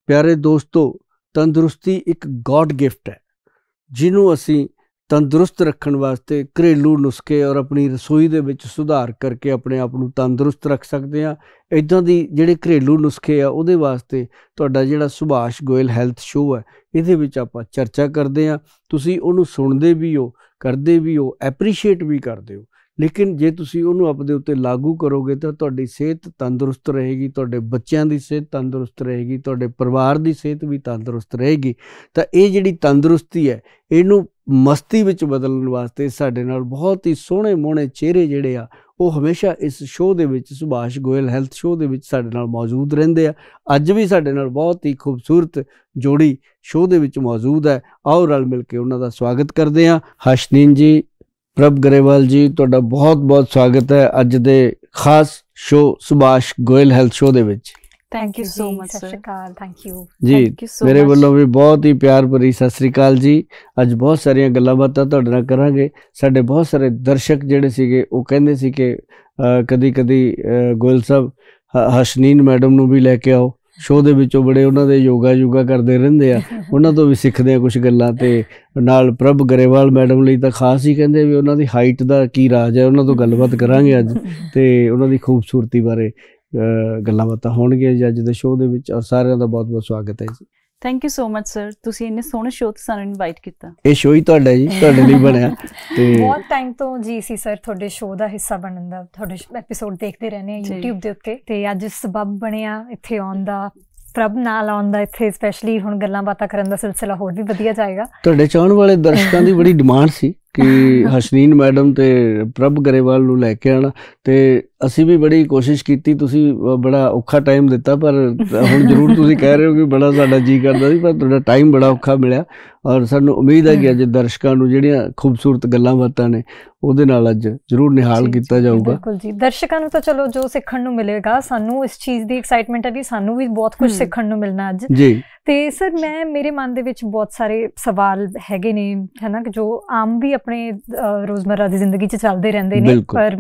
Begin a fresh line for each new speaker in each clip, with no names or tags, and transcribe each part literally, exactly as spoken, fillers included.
प्यारे दोस्तों, तंदुरुस्ती एक गॉड गिफ्ट है जिन्हों असी तंदुरुस्त रखने वास्ते घरेलू नुस्खे और अपनी रसोई दे विच सुधार करके अपने आप नूं तंदुरुस्त रख सकते हैं। इदां दी जिहड़े घरेलू नुस्खे आ उहदे वास्ते तुहाडा जिहड़ा सुभाष गोयल हैल्थ शो है इहदे विच आपां चर्चा करदे आ। तुसीं उहनूं सुणदे भी हो, करदे भी हो, एप्रीशिएट भी करदे हो, लेकिन जे तुसीं उहनूं अपने उत्ते लागू करोगे तो तुहाडी सेहत तंदुरुस्त रहेगी, तुहाडे बच्चों की सेहत तंदुरुस्त रहेगी, तुहाडे परिवार की सेहत भी तंदुरुस्त रहेगी। तो ये जिहड़ी तंदुरुस्ती है इहनूं मस्ती विच बदलण वास्ते साडे नाल बहुत ही सोहणे मोहणे चेहरे जिहड़े आ वो हमेशा इस शो दे विच सुभाष गोयल हैल्थ शो दे विच साडे नाल मौजूद रहिंदे आ। अज भी साडे नाल बहुत ही खूबसूरत जोड़ी शो दे विच मौजूद है। आओ रल मिल के उन्हां दा स्वागत करदे आ। हशनीन जी, प्रभ गरेवाल जी, तुहाडा बहुत बहुत स्वागत है अज दे खास show Subhash Goyal health show दे विच।
Thank you so much sir. Thank you
ji, मेरे वालों भी बहुत ही प्यार भरी सत श्री अकाल जी। अज बहुत सारिया गल्लां बातां तुहाडे नाल करांगे। साडे बहुत सारे दर्शक जिहड़े सीगे वो कहंदे सी कि कदी कदी गोयल साहब हशनीन मैडम नूं भी लैके आओ शो दे विचों, बड़े उन्हां दे योगा योगा करदे रहिंदे आ, उन्हां तो भी सिੱਖਦੇ आ कुछ गल्लां। ते नाल प्रभ गरेवाल मैडम लई तां खास ही कहंदे भी उन्हां दी हाइट दा की राज है, उन्हां तो गलबात करांगे अज ते उन्हां दी खूबसूरती बारे गल्लां बातां होणगीਆਂ जी अज दे शो दे विच। और सारिਆਂ ਦਾ बहुत बहुत स्वागत है जी।
Thank you so much sir, ਤੁਸੀਂ ਇੰਨੇ ਸੋਹਣੇ ਸ਼ੋਅ ਤੇ ਸਾਨੂੰ ਇਨਵਾਈਟ ਕੀਤਾ।
ਇਹ ਸ਼ੋਅ ਹੀ ਤੁਹਾਡਾ ਜੀ, ਤੁਹਾਡੇ ਲਈ ਬਣਿਆ ਤੇ
ਬਹੁਤ ਟਾਈਮ ਤੋਂ ਜੀ ਸੀ ਸਰ ਤੁਹਾਡੇ ਸ਼ੋਅ ਦਾ ਹਿੱਸਾ ਬਣਨ ਦਾ, ਤੁਹਾਡੇ ਐਪੀਸੋਡ ਦੇਖਦੇ ਰਹਿੰਦੇ ਆ YouTube ਦੇ ਉੱਤੇ ਤੇ ਅੱਜ ਸਬਬ ਬਣਿਆ ਇੱਥੇ ਆਉਣ ਦਾ, ਪ੍ਰਭ ਨਾਲ ਆਉਣ ਦਾ ਇੱਥੇ, ਸਪੈਸ਼ਲੀ ਹੁਣ ਗੱਲਾਂ ਬਾਤਾਂ ਕਰਨ ਦਾ ਸਿਲਸਿਲਾ ਹੋਰ ਵੀ ਵਧੀਆ ਜਾਏਗਾ।
ਤੁਹਾਡੇ ਚਾਹਣ ਵਾਲੇ ਦਰਸ਼ਕਾਂ ਦੀ ਬੜੀ ਡਿਮਾਂਡ ਸੀ कि हशनीन मैडम ते प्रभ गरेवाल नूं लैके आना, ते असी भी बड़ी कोशिश की, तुसी बड़ा औखा टाइम दिता, पर हुण जरूर तुसी कह रहे हो कि बड़ा साडा जी करदा सी, पर तुहाडा टाइम बड़ा औखा मिलिया। और सानूं उम्मीद है कि अज दर्शकां नूं जिहड़ियां खूबसूरत गल्लां बातां ने ਉਹਦੇ ਨਾਲ ਅੱਜ ਜ਼ਰੂਰ ਨਿਹਾਲ ਕੀਤਾ ਜਾਊਗਾ।
ਬਿਲਕੁਲ ਜੀ, ਦਰਸ਼ਕਾਂ ਨੂੰ ਤਾਂ ਚਲੋ ਜੋ ਸਿੱਖਣ ਨੂੰ ਮਿਲੇਗਾ, ਸਾਨੂੰ ਇਸ ਚੀਜ਼ ਦੀ ਐਕਸਾਈਟਮੈਂਟ ਹੈ ਵੀ ਸਾਨੂੰ ਵੀ ਬਹੁਤ ਕੁਝ ਸਿੱਖਣ ਨੂੰ ਮਿਲਣਾ ਅੱਜ ਜੀ। ਤੇ ਸਰ ਮੈਂ ਮੇਰੇ ਮਨ ਦੇ ਵਿੱਚ ਬਹੁਤ ਸਾਰੇ ਸਵਾਲ ਹੈਗੇ ਨੇ ਹੈ ਨਾ, ਜੋ ਆਮ ਵੀ ਆਪਣੇ ਰੋਜ਼ਮर्रा ਦੀ ਜ਼ਿੰਦਗੀ 'ਚ ਚੱਲਦੇ ਰਹਿੰਦੇ ਨੇ। ਪਰ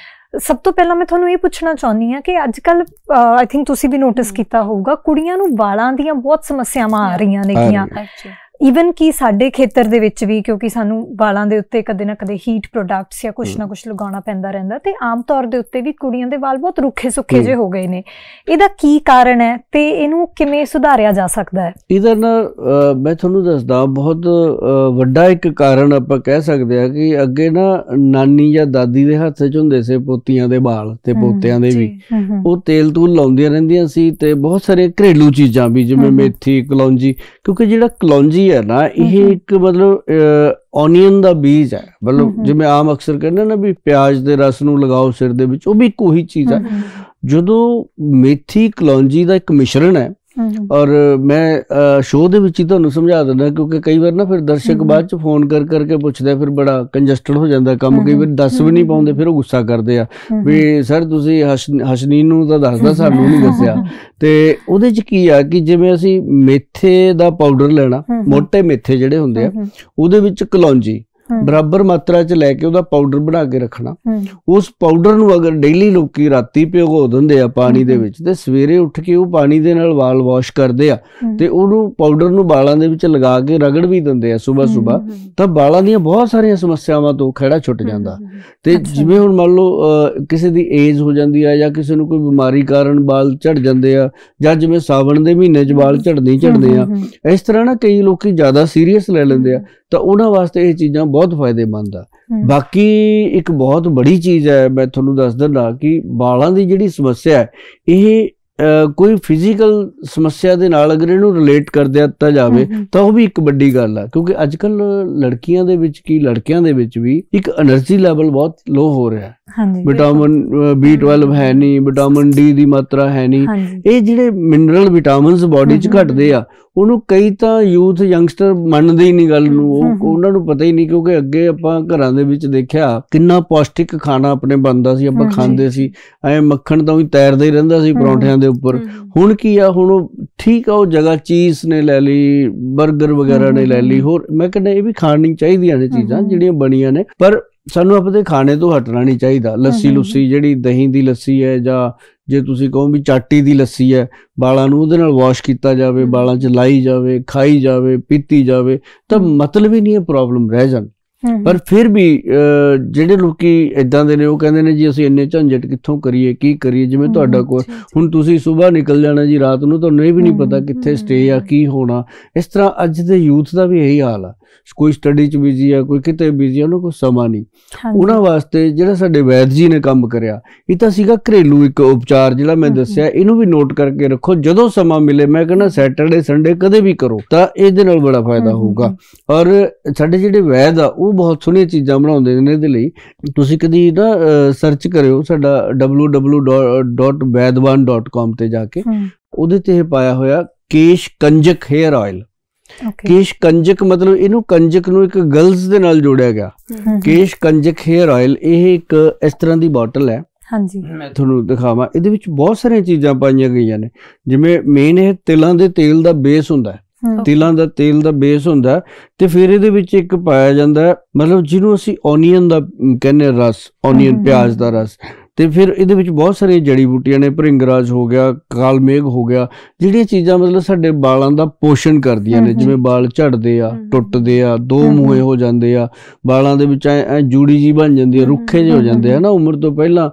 ਸਭ ਤੋਂ ਪਹਿਲਾਂ ਮੈਂ ਤੁਹਾਨੂੰ ਇਹ ਪੁੱਛਣਾ ਚਾਹੁੰਦੀ ਹਾਂ ਕਿ ਅੱਜ ਕੱਲ੍ਹ ਆਈ ਥਿੰਕ ਤੁਸੀਂ ਵੀ ਨੋਟਿਸ ਕੀਤਾ ਹੋਊਗਾ, ਕੁੜੀਆਂ ਨੂੰ ਵਾਲਾਂ ਦੀਆਂ ਬਹੁਤ ਸਮੱਸਿਆਵਾਂ ਆ ਰਹੀਆਂ ਨੇਗੀਆਂ। ਈਵਨ ਕਿ ਸਾਡੇ ਖੇਤਰ ਦੇ ਵਿੱਚ ਵੀ, ਕਿਉਂਕਿ ਸਾਨੂੰ ਵਾਲਾਂ ਦੇ ਉੱਤੇ ਕਦੇ ਨਾ ਕਦੇ ਹੀਟ ਪ੍ਰੋਡਕਟਸ ਜਾਂ ਕੁਛ ਨਾ ਕੁਛ ਲਗਾਉਣਾ ਪੈਂਦਾ ਰਹਿੰਦਾ, ਤੇ ਆਮ ਤੌਰ ਦੇ ਉੱਤੇ ਵੀ ਕੁੜੀਆਂ ਦੇ ਵਾਲ ਬਹੁਤ ਰੁੱਖੇ ਸੁੱਖੇ ਜਿਹੇ ਹੋ ਗਏ ਨੇ। ਇਹਦਾ ਕੀ ਕਾਰਨ ਹੈ ਤੇ ਇਹਨੂੰ ਕਿਵੇਂ ਸੁਧਾਰਿਆ ਜਾ ਸਕਦਾ ਹੈ? ਇਹਦਾ
ਨਾ ਮੈਂ ਤੁਹਾਨੂੰ ਦੱਸਦਾ, ਬਹੁਤ ਵੱਡਾ ਇੱਕ ਕਾਰਨ ਆਪਾਂ ਕਹਿ ਸਕਦੇ ਹਾਂ ਕਿ ਅੱਗੇ ਨਾ ਨਾਨੀ ਜਾਂ ਦਾਦੀ ਦੇ ਹੱਥ 'ਚ ਹੁੰਦੇ ਸੀ ਪੋਤੀਆਂ ਦੇ ਵਾਲ ਤੇ ਪੋਤਿਆਂ ਦੇ ਵੀ, ਉਹ ਤੇਲ ਤੂਲ ਲਾਉਂਦੀਆਂ ਰਹਿੰਦੀਆਂ ਸੀ ਤੇ ਬਹੁਤ ਸਾਰੇ ਘਰੇਲੂ ਚੀਜ਼ਾਂ ਵੀ, ਜਿਵੇਂ ਮੇਥੀ, ਕਲੌਂਜੀ। ਕਿਉਂਕਿ ਜਿਹੜਾ ਕਲੌਂਜੀ है ना, ये एक मतलब ऑनियन का बीज है, मतलब जिवें आम अक्सर कहते ना भी प्याज के रस नूं लगाओ सिर दे विच, वो भी एक उही चीज़ है। जदों मेथी कलौंजी का एक मिश्रण है, और मैं शो दे विच ही तुहानूं समझा दिंदा, क्योंकि कई बार ना फिर दर्शक बाद च फोन कर करके पुछदे, फिर बड़ा कंजस्टड हो जाता काम, कई बार दस भी नहीं पाउंदे, फिर वो गुस्सा करदे आ भी सर तुसीं हश हशनीन नूं तां दसदा, सानूं नहीं दस्सिया। ते उहदे च की आ कि जिवें असीं मेथे दा पाउडर लेना, मोटे मेथे जिहड़े हुंदे आ, उहदे विच कलौंजी बराबर मात्रा च लैके ਉਹਦਾ ਪਾਊਡਰ ਬਣਾ ਕੇ ਰੱਖਣਾ। ਉਸ ਪਾਊਡਰ ਨੂੰ ਅਗਰ ਡੇਲੀ ਲੋਕੀ ਰਾਤੀ ਭਿਗੋ ਦਿੰਦੇ ਆ ਪਾਣੀ ਦੇ ਵਿੱਚ, ਤੇ ਸਵੇਰੇ ਉੱਠ ਕੇ ਉਹ ਪਾਣੀ ਦੇ ਨਾਲ ਵਾਲ ਵਾਸ਼ ਕਰਦੇ ਆ, ਤੇ ਉਹਨੂੰ ਪਾਊਡਰ ਨੂੰ ਵਾਲਾਂ ਦੇ ਵਿੱਚ ਲਗਾ ਕੇ ਰਗੜ ਵੀ ਦਿੰਦੇ ਆ ਸੁਬਾਹ ਸੁਬਾਹ, ਤਾਂ ਵਾਲਾਂ ਦੀਆਂ ਬਹੁਤ ਸਾਰੀਆਂ ਸਮੱਸਿਆਵਾਂ ਤੋਂ ਖਹਿੜਾ ਛੁੱਟ ਜਾਂਦਾ। ਤੇ ਜਿਵੇਂ ਹੁਣ ਮੰਨ ਲਓ ਕਿਸੇ ਦੀ ਏਜ ਹੋ ਜਾਂਦੀ ਆ, ਜਾਂ ਕਿਸੇ ਨੂੰ ਕੋਈ ਬਿਮਾਰੀ ਕਾਰਨ ਵਾਲ ਝੜ ਜਾਂਦੇ ਆ, ਜਾਂ ਜਿਵੇਂ ਸਾਵਣ ਦੇ ਮਹੀਨੇ 'ਚ ਵਾਲ ਝੜਦੇ ਹੀ ਝੜਦੇ ਆ, ਇਸ ਤਰ੍ਹਾਂ ਨਾ ਕਈ ਲੋਕੀ ਜ਼ਿਆਦਾ ਸੀਰੀਅਸ ਲੈ ਲੈਂਦੇ ਆ, ਤਾਂ ਉਹਨਾਂ ਵਾਸਤੇ ਇਹ ਚੀਜ਼ਾਂ ਬਹੁਤ ਫਾਇਦੇਮੰਦ ਆ। ਬਾਕੀ ਇੱਕ ਬਹੁਤ ਬੜੀ ਚੀਜ਼ ਹੈ, ਮੈਂ ਤੁਹਾਨੂੰ ਦੱਸ ਦਿੰਦਾ ਕਿ ਵਾਲਾਂ ਦੀ ਜਿਹੜੀ ਸਮੱਸਿਆ ਹੈ, ਇਹ ਕੋਈ ਫਿਜ਼ੀਕਲ ਸਮੱਸਿਆ ਦੇ ਨਾਲ ਅਗਰ ਇਹਨੂੰ ਰਿਲੇਟ ਕਰ ਦਿੱਤਾ ਜਾਵੇ ਤਾਂ ਉਹ ਵੀ ਇੱਕ ਵੱਡੀ ਗੱਲ ਆ। ਕਿਉਂਕਿ ਅੱਜ ਕੱਲ੍ਹ ਲੜਕੀਆਂ ਦੇ ਵਿੱਚ ਕੀ ਲੜਕਿਆਂ ਦੇ ਵਿੱਚ ਵੀ ਇੱਕ એનર્ਜੀ ਲੈਵਲ ਬਹੁਤ ਲੋ ਹੋ ਰਿਹਾ, ਵਿਟਾਮਿਨ ਬੀ ਟਵੈਲਵ ਹੈ ਨਹੀਂ, ਵਿਟਾਮਿਨ ਡੀ ਦੀ ਮਾਤਰਾ ਹੈ ਨਹੀਂ, ਇਹ ਜਿਹੜੇ ਮਿਨਰਲ ਵਿਟਾਮਿਨਸ ਬੋਡੀ 'ਚ ਘਟਦੇ ਆ, ਉਹਨੂੰ ਕਈ ਤਾਂ ਯੂਥ ਯੰਗਸਟਰ ਮੰਨਦੇ ਹੀ ਨਹੀਂ ਗੱਲ ਨੂੰ, ਉਹ ਉਹਨਾਂ ਨੂੰ ਪਤਾ ਹੀ ਨਹੀਂ। ਕਿਉਂਕਿ ਅੱਗੇ ਆਪਾਂ ਘਰਾਂ ਦੇ ਵਿੱਚ ਦੇਖਿਆ ਕਿੰਨਾ ਪੌਸ਼ਟਿਕ ਖਾਣਾ ਆਪਣੇ ਬਣਦਾ ਸੀ, ਆਪਾਂ ਖਾਂਦੇ ਸੀ, ਐ ਮੱਖਣ ਤਾਂ ਵੀ ਤੈਰਦਾ ਹੀ ਰਹਿੰਦਾ ਸੀ ਪਰੌਂਠਿਆਂ ਦੇ ਉੱਪਰ। ਹੁਣ ਕੀ ਆ, ਹੁਣ ਉਹ ਠੀਕ ਆ, ਉਹ ਜਗ੍ਹਾ ਚੀਜ਼ ਨੇ ਲੈ ਲਈ, ਬਰਗਰ ਵਗੈਰਾ ਨੇ ਲੈ ਲਈ। ਹੋਰ ਮੈਂ ਕਹਿੰਦਾ ਇਹ ਵੀ ਖਾਣੀ ਚਾਹੀਦੀਆਂ ਨੇ ਚੀਜ਼ਾਂ ਜਿਹੜੀਆਂ ਬਣੀਆਂ ਨੇ, ਪਰ ਸਾਨੂੰ ਆਪਣੇ ਖਾਣੇ ਤੋਂ ਹਟਣਾ ਨਹੀਂ ਚਾਹੀਦਾ। ਲੱਸੀ ਲੁੱਸੀ ਜਿਹੜੀ ਦਹੀਂ ਦੀ ਲੱਸੀ ਹੈ, ਜਾਂ ਜੇ ਤੁਸੀਂ ਕਹੋ ਵੀ ਚਾਟੀ ਦੀ ਲੱਸੀ ਹੈ, ਵਾਲਾਂ ਨੂੰ ਉਹਦੇ ਨਾਲ ਵਾਸ਼ ਕੀਤਾ ਜਾਵੇ, ਵਾਲਾਂ 'ਚ ਲਾਈ ਜਾਵੇ, ਖਾਈ ਜਾਵੇ, ਪੀਤੀ ਜਾਵੇ, ਤਾਂ ਮਤਲਬ ਹੀ ਨਹੀਂ ਹੈ ਪ੍ਰੋਬਲਮ ਰਹਿ ਜਾਣ। ਪਰ ਫਿਰ ਵੀ ਜਿਹੜੇ ਲੋਕੀ ਇਦਾਂ ਦੇ ਨੇ ਉਹ ਕਹਿੰਦੇ ਨੇ ਜੀ ਅਸੀਂ ਇੰਨੇ ਝੰਜਟ ਕਿੱਥੋਂ ਕਰੀਏ, ਕੀ ਕਰੀਏ। ਜਿਵੇਂ ਤੁਹਾਡਾ ਕੋਲ ਹੁਣ ਤੁਸੀਂ ਸੁਬਾਹ ਨਿਕਲ ਜਾਣਾ ਜੀ, ਰਾਤ ਨੂੰ ਤੁਹਾਨੂੰ ਇਹ ਵੀ ਨਹੀਂ ਪਤਾ ਕਿੱਥੇ ਸਟੇ ਆ, ਕੀ ਹੋਣਾ। ਇਸ ਤਰ੍ਹਾਂ ਅੱਜ ਦੇ ਯੂਥ ਦਾ ਵੀ ਇਹੀ ਹਾਲ ਆ। ਕੋਈ ਸਟੱਡੀ 'ਚ ਬਿਜ਼ੀ ਆ, ਕੋਈ ਕਿਤੇ ਬਿਜ਼ੀ ਆ, ਉਹਨੂੰ ਕੋਈ ਸਮਾਂ ਨਹੀਂ। ਉਹਨਾਂ ਵਾਸਤੇ ਜਿਹੜਾ ਸਾਡੇ ਵੈਦ ਜੀ ਨੇ ਕੰਮ ਕਰਿਆ, ਇਹ ਤਾਂ ਸੀਗਾ ਘਰੇਲੂ ਇੱਕ ਉਪਚਾਰ ਜਿਹੜਾ ਮੈਂ ਦੱਸਿਆ। ਇਹਨੂੰ ਵੀ ਨੋਟ ਕਰਕੇ ਰੱਖੋ, ਜਦੋਂ ਸਮਾਂ ਮਿਲੇ, ਮੈਂ ਕਹਿੰਦਾ ਸੈਟਰਡੇ ਸੰਡੇ ਕਦੇ ਵੀ ਕਰੋ, ਤਾਂ ਇਹਦੇ ਨਾਲ ਬੜਾ ਫਾਇਦਾ ਹੋਊਗਾ। ਔਰ ਸਾਡੇ ਜਿਹੜੇ ਵੈਦ ਆ ਉਹ ਬਹੁਤ ਸੋਹਣੀਆਂ ਚੀਜ਼ਾਂ ਬਣਾਉਂਦੇ ਨੇ। ਇਹਦੇ ਲਈ ਤੁਸੀਂ ਕਦੀ ਨਾ ਸਰਚ ਕਰਿਓ, ਸਾਡਾ W W W dot Vaidwan dot com ਤੇ ਜਾ ਕੇ, ਉਹਦੇ ਤੇ ਇਹ ਪਾਇਆ ਹੋਇਆ ਕੇਸ਼ ਕੰਜਕ ਹੇਅਰ ਆਇਲ। ਕੇਸ਼ ਕੰਜਕ ਮਤਲਬ ਇਹਨੂੰ ਕੰਜਕ ਨੂੰ ਇੱਕ ਗਰਲਸ ਦੇ ਨਾਲ ਜੋੜਿਆ ਗਿਆ। ਕੇਸ਼ ਕੰਜਕ ਹੇਅਰ ਆਇਲ, ਇਹ ਇੱਕ ਇਸ ਤਰ੍ਹਾਂ ਦੀ ਬੋਟਲ ਹੈ। ਹਾਂਜੀ, ਮੈਂ ਤੁਹਾਨੂੰ ਦਿਖਾਵਾਂ। ਇਹਦੇ ਵਿੱਚ ਬਹੁਤ ਸਾਰੀਆਂ ਚੀਜ਼ਾਂ ਪਾਈਆਂ ਗਈਆਂ ਨੇ। ਜਿਵੇਂ ਮੇਨ ਇਹ ਤਿਲਾਂ ਦੇ ਤੇਲ ਦਾ ਬੇਸ ਹੁੰਦਾ ਹੈ, ਤਿਲਾਂ ਦਾ ਤੇਲ ਦਾ ਬੇਸ ਹੁੰਦਾ, ਤੇ ਫਿਰ ਇਹਦੇ ਵਿੱਚ ਇੱਕ ਪਾਇਆ ਜਾਂਦਾ ਮਤਲਬ ਜਿਹਨੂੰ ਅਸੀਂ ਓਨੀਅਨ ਦਾ ਕਹਿੰਦੇ ਰਸ, ਓਨੀਅਨ ਪਿਆਜ਼ ਦਾ ਰਸ। ਤੇ ਫਿਰ ਇਹਦੇ ਵਿੱਚ ਬਹੁਤ ਸਾਰੀਆਂ ਜੜੀ ਬੂਟੀਆਂ ਨੇ, ਭਰਿੰਗਰਾਜ ਹੋ ਗਿਆ, ਕਾਲਮੇਘ ਹੋ ਗਿਆ, ਜਿਹੜੀਆਂ ਚੀਜ਼ਾਂ ਮਤਲਬ ਸਾਡੇ ਵਾਲਾਂ ਦਾ ਪੋਸ਼ਣ ਕਰਦੀਆਂ ਨੇ। ਜਿਵੇਂ ਵਾਲ ਝੜਦੇ ਆ, ਟੁੱਟਦੇ ਆ, ਦੋ ਮੂਹੇ ਹੋ ਜਾਂਦੇ ਆ, ਵਾਲਾਂ ਦੇ ਵਿੱਚ ਐ ਜੂੜੀ ਜੀ ਬਣ ਜਾਂਦੀ ਹੈ, ਰੁੱਖੇ ਜਿਹੇ ਹੋ ਜਾਂਦੇ ਆ ਨਾ ਉਮਰ ਤੋਂ ਪਹਿਲਾਂ।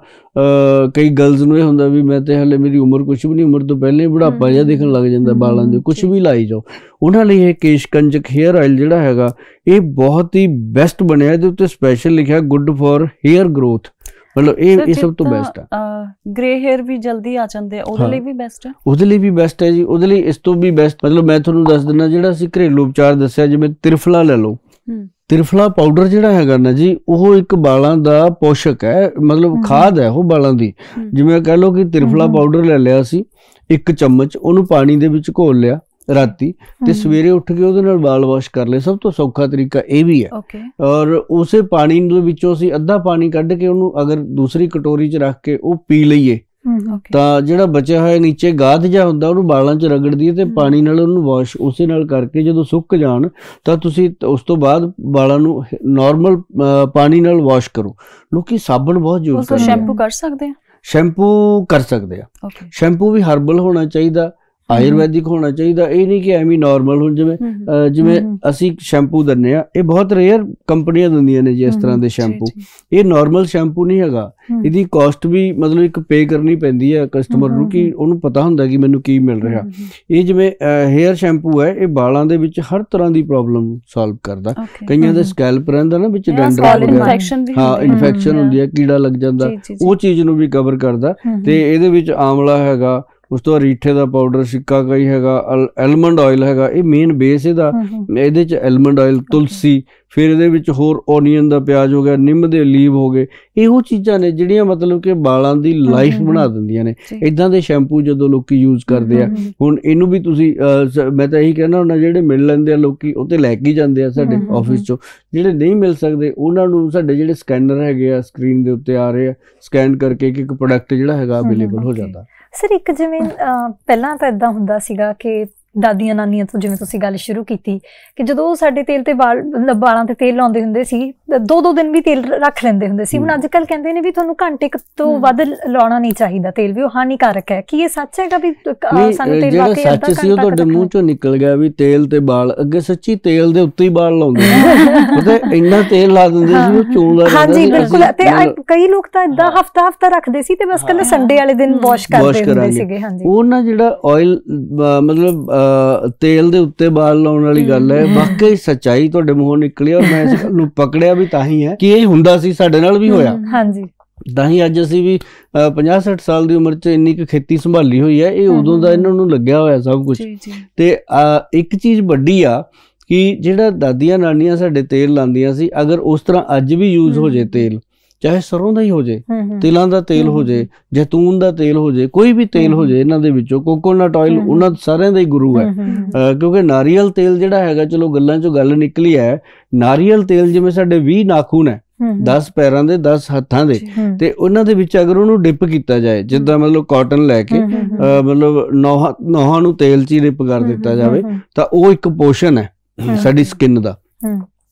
ਕਈ ਗਰਲਸ ਨੂੰ ਇਹ ਹੁੰਦਾ ਵੀ ਮੈਂ ਤੇ ਹਲੇ ਮੇਰੀ ਉਮਰ ਕੁਛ ਵੀ ਨਹੀਂ, ਉਮਰ ਤੋਂ ਪਹਿਲਾਂ ਹੀ ਬੁਢਾਪਾ ਜਿਹਾ ਦਿਖਣ ਲੱਗ ਜਾਂਦਾ ਵਾਲਾਂ ਦੇ, ਕੁਛ ਵੀ ਲਾਈ ਜਾਓ। ਉਹਨਾਂ ਲਈ ਇਹ ਕੇਸ਼ ਕੰਜਕ ਹੇਅਰ ਆਇਲ ਜਿਹੜਾ ਹੈਗਾ ਇਹ ਬਹੁਤ ਹੀ ਬੈਸਟ ਬਣਿਆ। ਇਹਦੇ ਉੱਤੇ ਸਪੈਸ਼ਲ ਲਿਖਿਆ ਗੁੱਡ ਫॉर ਹੇਅਰ ਗਰੋਥ, ਮਤਲਬ ਇਹ ਇਹ ਸਭ ਤੋਂ ਬੈਸਟ ਹੈ।
ਗ੍ਰੇ ਹੇਅਰ ਵੀ ਜਲਦੀ ਆ ਜਾਂਦੇ ਆ, ਉਹਦੇ ਲਈ ਵੀ ਬੈਸਟ ਹੈ। ਉਹਦੇ
ਲਈ ਵੀ ਬੈਸਟ ਹੈ ਜੀ, ਉਹਦੇ ਲਈ ਇਸ ਤੋਂ ਵੀ ਬੈਸਟ। ਮਤਲਬ ਮੈਂ ਤੁਹਾਨੂੰ ਦੱਸ ਦਿੰਦਾ, ਜਿਹੜਾ ਅਸੀਂ ਘਰੇਲੂ ਉਪਚਾਰ ਦੱਸਿਆ, ਜਿਵੇਂ ਤ੍ਰਿਫਲਾ ਲੈ ਲਓ। ਤ੍ਰਿਫਲਾ ਪਾਊਡਰ ਜਿਹੜਾ ਹੈਗਾ ਨਾ ਜੀ, ਉਹ ਇੱਕ ਵਾਲਾਂ ਦਾ ਪੋਸ਼ਕ ਹੈ, ਮਤਲਬ ਖਾਦ ਹੈ ਉਹ ਵਾਲਾਂ ਦੀ। ਜਿਵੇਂ ਕਹਿ ਲਓ ਕਿ ਤ੍ਰਿਫਲਾ ਪਾਊਡਰ ਲੈ ਲਿਆ ਸੀ ਇੱਕ ਚਮਚ, ਉਹਨੂੰ ਪਾਣੀ ਦੇ ਵਿੱਚ ਘੋਲ ਲਿਆ ਰਾਤੀ, ਤੇ ਸਵੇਰੇ ਉੱਠ ਕੇ ਉਹਦੇ ਨਾਲ ਵਾਲ ਵਾਸ਼ ਕਰ ਲਏ। ਸਭ ਤੋਂ ਸੌਖਾ ਤਰੀਕਾ ਇਹ ਵੀ ਹੈ। ਔਰ ਉਸੇ ਪਾਣੀ ਦੇ ਵਿੱਚੋਂ ਅਸੀਂ ਅੱਧਾ ਪਾਣੀ ਕੱਢ ਕੇ ਉਹਨੂੰ ਅਗਰ ਦੂਸਰੀ ਕਟੋਰੀ 'ਚ ਰੱਖ ਕੇ ਉਹ ਪੀ ਲਈਏ, ਤਾਂ ਜਿਹੜਾ ਬਚਿਆ ਹੋਇਆ ਨੀਚੇ ਗਾਦ ਜਿਹਾ ਹੁੰਦਾ ਉਹਨੂੰ ਵਾਲਾਂ 'ਚ ਰਗੜ ਦਈਏ ਤੇ ਪਾਣੀ ਨਾਲ ਉਹਨੂੰ ਵਾਸ਼ ਉਸੇ ਨਾਲ ਕਰਕੇ ਜਦੋਂ ਸੁੱਕ ਜਾਣ ਤਾਂ ਤੁਸੀਂ ਉਸ ਤੋਂ ਬਾਅਦ ਵਾਲਾਂ ਨੂੰ ਨਾਰਮਲ ਪਾਣੀ ਨਾਲ ਵਾਸ਼ ਕਰੋ। ਲੋਕੀ ਸਾਬਣ ਬਹੁਤ ਯੂਜ਼ ਕਰਦੇ।
ਸ਼ੈਂਪੂ ਕਰ ਸਕਦੇ ਆ?
ਸ਼ੈਂਪੂ ਕਰ ਸਕਦੇ ਆ। ਸ਼ੈਂਪੂ ਵੀ ਹਰਬਲ ਹੋਣਾ ਚਾਹੀਦਾ, ਆਯੁਰਵੈਦਿਕ ਹੋਣਾ ਚਾਹੀਦਾ। ਇਹ ਨਹੀਂ ਕਿ ਐਵੇਂ ਨਾਰਮਲ। ਹੁਣ ਜਿਵੇਂ ਜਿਵੇਂ ਅਸੀਂ ਸ਼ੈਂਪੂ ਦਿੰਦੇ ਆ, ਇਹ ਬਹੁਤ ਰੇਅਰ ਕੰਪਨੀਆਂ ਦਿੰਦੀਆਂ ਨੇ ਜੀ ਇਸ ਤਰ੍ਹਾਂ ਦੇ ਸ਼ੈਂਪੂ। ਇਹ ਨਾਰਮਲ ਸ਼ੈਂਪੂ ਨਹੀਂ ਹੈਗਾ, ਇਹਦੀ ਕਾਸਟ ਵੀ ਮਤਲਬ ਇੱਕ ਪੇ ਕਰਨੀ ਪੈਂਦੀ ਹੈ ਕਸਟਮਰ ਨੂੰ, ਕਿ ਉਹਨੂੰ ਪਤਾ ਹੁੰਦਾ ਕਿ ਮੈਨੂੰ ਕੀ ਮਿਲ ਰਿਹਾ। ਇਹ ਜਿਵੇਂ ਹੇਅਰ ਸ਼ੈਂਪੂ ਹੈ, ਇਹ ਵਾਲਾਂ ਦੇ ਵਿੱਚ ਹਰ ਤਰ੍ਹਾਂ ਦੀ ਪ੍ਰੋਬਲਮ ਸੋਲਵ ਕਰਦਾ। ਕਈਆਂ ਦੇ ਸਕੈਲਪ ਰਹਿੰਦਾ ਨਾ ਵਿੱਚ ਡੈਂਡਰਫ ਵਗੈਰਾ, ਹਾਂ ਇਨਫੈਕਸ਼ਨ ਹੁੰਦੀ ਹੈ, ਕੀੜਾ ਲੱਗ ਜਾਂਦਾ, ਉਹ ਚੀਜ਼ ਨੂੰ ਵੀ ਕਵਰ ਕਰਦਾ। ਤੇ ਇਹਦੇ ਵਿੱਚ ਆਮਲਾ ਹੈਗਾ, ਉਸ ਤੋਂ ਰੀਠੇ ਦਾ ਪਾਊਡਰ, ਸਿੱਕਾਕਾਈ ਹੈਗਾ, ਐਲਮੰਡ ਆਇਲ ਹੈਗਾ। ਇਹ ਮੇਨ ਬੇਸ ਇਹਦਾ। ਇਹਦੇ 'ਚ ਐਲਮੰਡ ਆਇਲ, ਤੁਲਸੀ, ਫਿਰ ਇਹਦੇ ਵਿੱਚ ਹੋਰ ਓਨੀਅਨ ਦਾ ਪਿਆਜ਼ ਹੋ ਗਿਆ, ਨਿੰਮ ਦੇ ਲੀਵ ਹੋ ਗਏ। ਇਹੋ ਚੀਜ਼ਾਂ ਨੇ ਜਿਹੜੀਆਂ ਮਤਲਬ ਕਿ ਵਾਲਾਂ ਦੀ ਲਾਈਫ ਬਣਾ ਦਿੰਦੀਆਂ ਨੇ। ਇੱਦਾਂ ਦੇ ਸ਼ੈਂਪੂ ਜਦੋਂ ਲੋਕੀ ਯੂਜ਼ ਕਰਦੇ ਆ, ਹੁਣ ਇਹਨੂੰ ਵੀ ਤੁਸੀਂ ਮੈਂ ਤਾਂ ਇਹੀ ਕਹਿਣਾ ਹੁੰਦਾ, ਜਿਹੜੇ ਮਿਲ ਲੈਂਦੇ ਆ ਲੋਕੀ ਉਹ ਤੇ ਲੈ ਕੇ ਜਾਂਦੇ ਆ ਸਾਡੇ ਆਫਿਸ 'ਚੋਂ। ਜਿਹੜੇ ਨਹੀਂ ਮਿਲ ਸਕਦੇ ਉਹਨਾਂ ਨੂੰ ਸਾਡੇ ਜਿਹੜੇ ਸਕੈਨਰ ਹੈਗੇ ਆ ਸਕਰੀਨ ਦੇ ਉੱਤੇ ਆ ਰਹੇ ਆ, ਸਕੈਨ ਕਰਕੇ ਇੱਕ ਇੱਕ ਪ੍ਰੋਡਕਟ ਜਿਹੜਾ ਹੈਗਾ ਅਵੇਲੇਬਲ ਹੋ ਜਾਂਦਾ।
ਸਰ ਇੱਕ ਜਿਵੇਂ ਪਹਿਲਾਂ ਤਾਂ ਇਦਾਂ ਹੁੰਦਾ ਸੀਗਾ ਕਿ ਦਾਦੀਆਂ ਨਾਨੀਆਂ ਤੋਂ, ਜਿਵੇਂ ਤੁਸੀਂ ਗੱਲ ਸ਼ੁਰੂ ਕੀਤੀ ਕਿ ਜਦੋਂ ਸਾਡੇ ਤੇਲ ਤੇ ਵਾਲ ਵਾਲਾਂ ਤੇ ਤੇਲ ਲਾਉਂਦੇ ਹੁੰਦੇ ਸੀ, ਦੋ ਦੋ ਦਿਨ ਵੀ ਤੇਲ ਰੱਖ ਲੈਂਦੇ ਹੁੰਦੇ ਸੀ। ਹੁਣ ਅੱਜ ਕੱਲ੍ਹ ਕਹਿੰਦੇ ਨੇ ਵੀ ਤੁਹਾਨੂੰ ਘੰਟੇ ਤੋਂ ਵੱਧ ਲਾਉਣਾ ਨਹੀਂ ਚਾਹੀਦਾ ਤੇਲ, ਵੀ ਉਹ ਹਾਨੀਕਾਰਕ ਹੈ। ਕੀ ਇਹ ਸੱਚ ਹੈਗਾ ਵੀ ਸਾਨੂੰ ਤੇਲ ਲਾ ਕੇ
ਸੱਚ ਸੀ ਉਹ ਤੁਹਾਡੇ ਮੂੰਹ ਚੋਂ ਨਿਕਲ ਗਿਆ ਵੀ ਤੇਲ ਤੇ ਵਾਲ? ਅੱਗੇ ਸੱਚੀ ਤੇਲ ਦੇ ਉੱਤੇ ਹੀ ਵਾਲ ਲਾਉਂਦੇ ਸੀ, ਮਤਲਬ ਇੰਨਾ ਤੇਲ ਲਾ ਦਿੰਦੇ ਸੀ ਉਹ ਚੂਲਾ।
ਹਾਂਜੀ ਬਿਲਕੁਲ। ਤੇ ਕਈ ਲੋਕ ਤਾਂ ਏਦਾਂ ਹਫਤਾ ਹਫਤਾ ਰੱਖਦੇ ਸੀ ਤੇ ਬਸ ਕਹਿੰਦੇ ਸੰਡੇ ਵਾਲੇ ਦਿਨ ਵਾਸ਼ ਕਰਦੇ ਹੁੰਦੇ ਸੀਗੇ। ਹਾਂਜੀ,
ਉਹ ਨਾ ਜਿਹੜਾ ਆਇਲ ਮਤਲਬ ਤੇਲ ਦੇ ਉੱਤੇ ਵਾਲ ਲਾਉਣ ਵਾਲੀ ਗੱਲ ਹੈ, ਵਾਕਈ ਸੱਚਾਈ ਤੁਹਾਡੇ ਮੂੰਹੋਂ ਨਿਕਲੀ। ਔਰ ਮੈਂ ਇਸ ਨੂੰ ਪਕੜਿਆ ਵੀ ਤਾਂ ਹੀ ਹੈ ਕਿ ਇਹ ਹੁੰਦਾ ਸੀ, ਸਾਡੇ ਨਾਲ ਵੀ ਹੋਇਆ।
ਹਾਂਜੀ,
ਤਾਂ ਹੀ ਅੱਜ ਅਸੀਂ ਵੀ ਪੰਜਾਹ ਸੱਠ ਸਾਲ ਦੀ ਉਮਰ 'ਚ ਇੰਨੀ ਕੁ ਖੇਤੀ ਸੰਭਾਲੀ ਹੋਈ ਹੈ। ਇਹ ਉਦੋਂ ਦਾ ਇਹਨਾਂ ਨੂੰ ਲੱਗਿਆ ਹੋਇਆ ਸਭ ਕੁਛ। ਤੇ ਇੱਕ ਚੀਜ਼ ਵੱਡੀ ਆ ਕਿ ਜਿਹੜਾ ਦਾਦੀਆਂ ਨਾਨੀਆਂ ਸਾਡੇ ਤੇਲ ਲਾਉਂਦੀਆਂ ਸੀ, ਅਗਰ ਉਸ ਤਰ੍ਹਾਂ ਅੱਜ ਵੀ ਯੂਜ਼ ਹੋ ਜੇ ਤੇਲ, ਚਾਹੇ ਸਰੋਂ ਦਾ ਹੀ ਹੋ ਜੇ, ਤਿਲਾਂ ਦਾ ਤੇਲ ਹੋ ਜੇ, ਜੈਤੂਨ ਦਾ ਤੇਲ ਹੋ ਜੇ, ਕੋਈ ਵੀ ਤੇਲ ਹੋ ਜੇ ਇਹਨਾਂ ਦੇ ਵਿੱਚੋਂ, ਕੋਕੋਨਟ ਆਇਲ ਉਹਨਾਂ ਸਾਰਿਆਂ ਦਾ ਹੀ ਗੁਰੂ ਹੈ। ਕਿਉਂਕਿ ਨਾਰੀਅਲ ਤੇਲ ਜਿਹੜਾ ਹੈਗਾ, ਚਲੋ ਗੱਲਾਂ 'ਚੋਂ ਗੱਲ ਨਿਕਲੀ ਹੈ, ਨਾਰੀਅਲ ਤੇਲ ਜਿਵੇਂ ਸਾਡੇ ਵੀਹ ਨਾਖੂਨ ਹੈ, ਦਸ ਪੈਰਾਂ ਦੇ, ਦਸ ਹੱਥਾਂ ਦੇ, ਤੇ ਉਹਨਾਂ ਦੇ ਵਿੱਚ ਅਗਰ ਉਹਨੂੰ ਡਿਪ ਕੀਤਾ ਜਾਏ, ਜਿੱਦਾਂ ਮਤਲਬ ਕਾਟਨ ਲੈ ਕੇ ਮਤਲਬ ਨੌਹਾਂ ਨੌਹਾਂ ਨੂੰ ਤੇਲ 'ਚ ਹੀ ਡਿਪ ਕਰ ਦਿੱਤਾ ਜਾਵੇ, ਤਾਂ ਉਹ ਇੱਕ ਪੋਸ਼ਨ ਹੈ ਸਾਡੀ ਸਕਿਨ ਦਾ।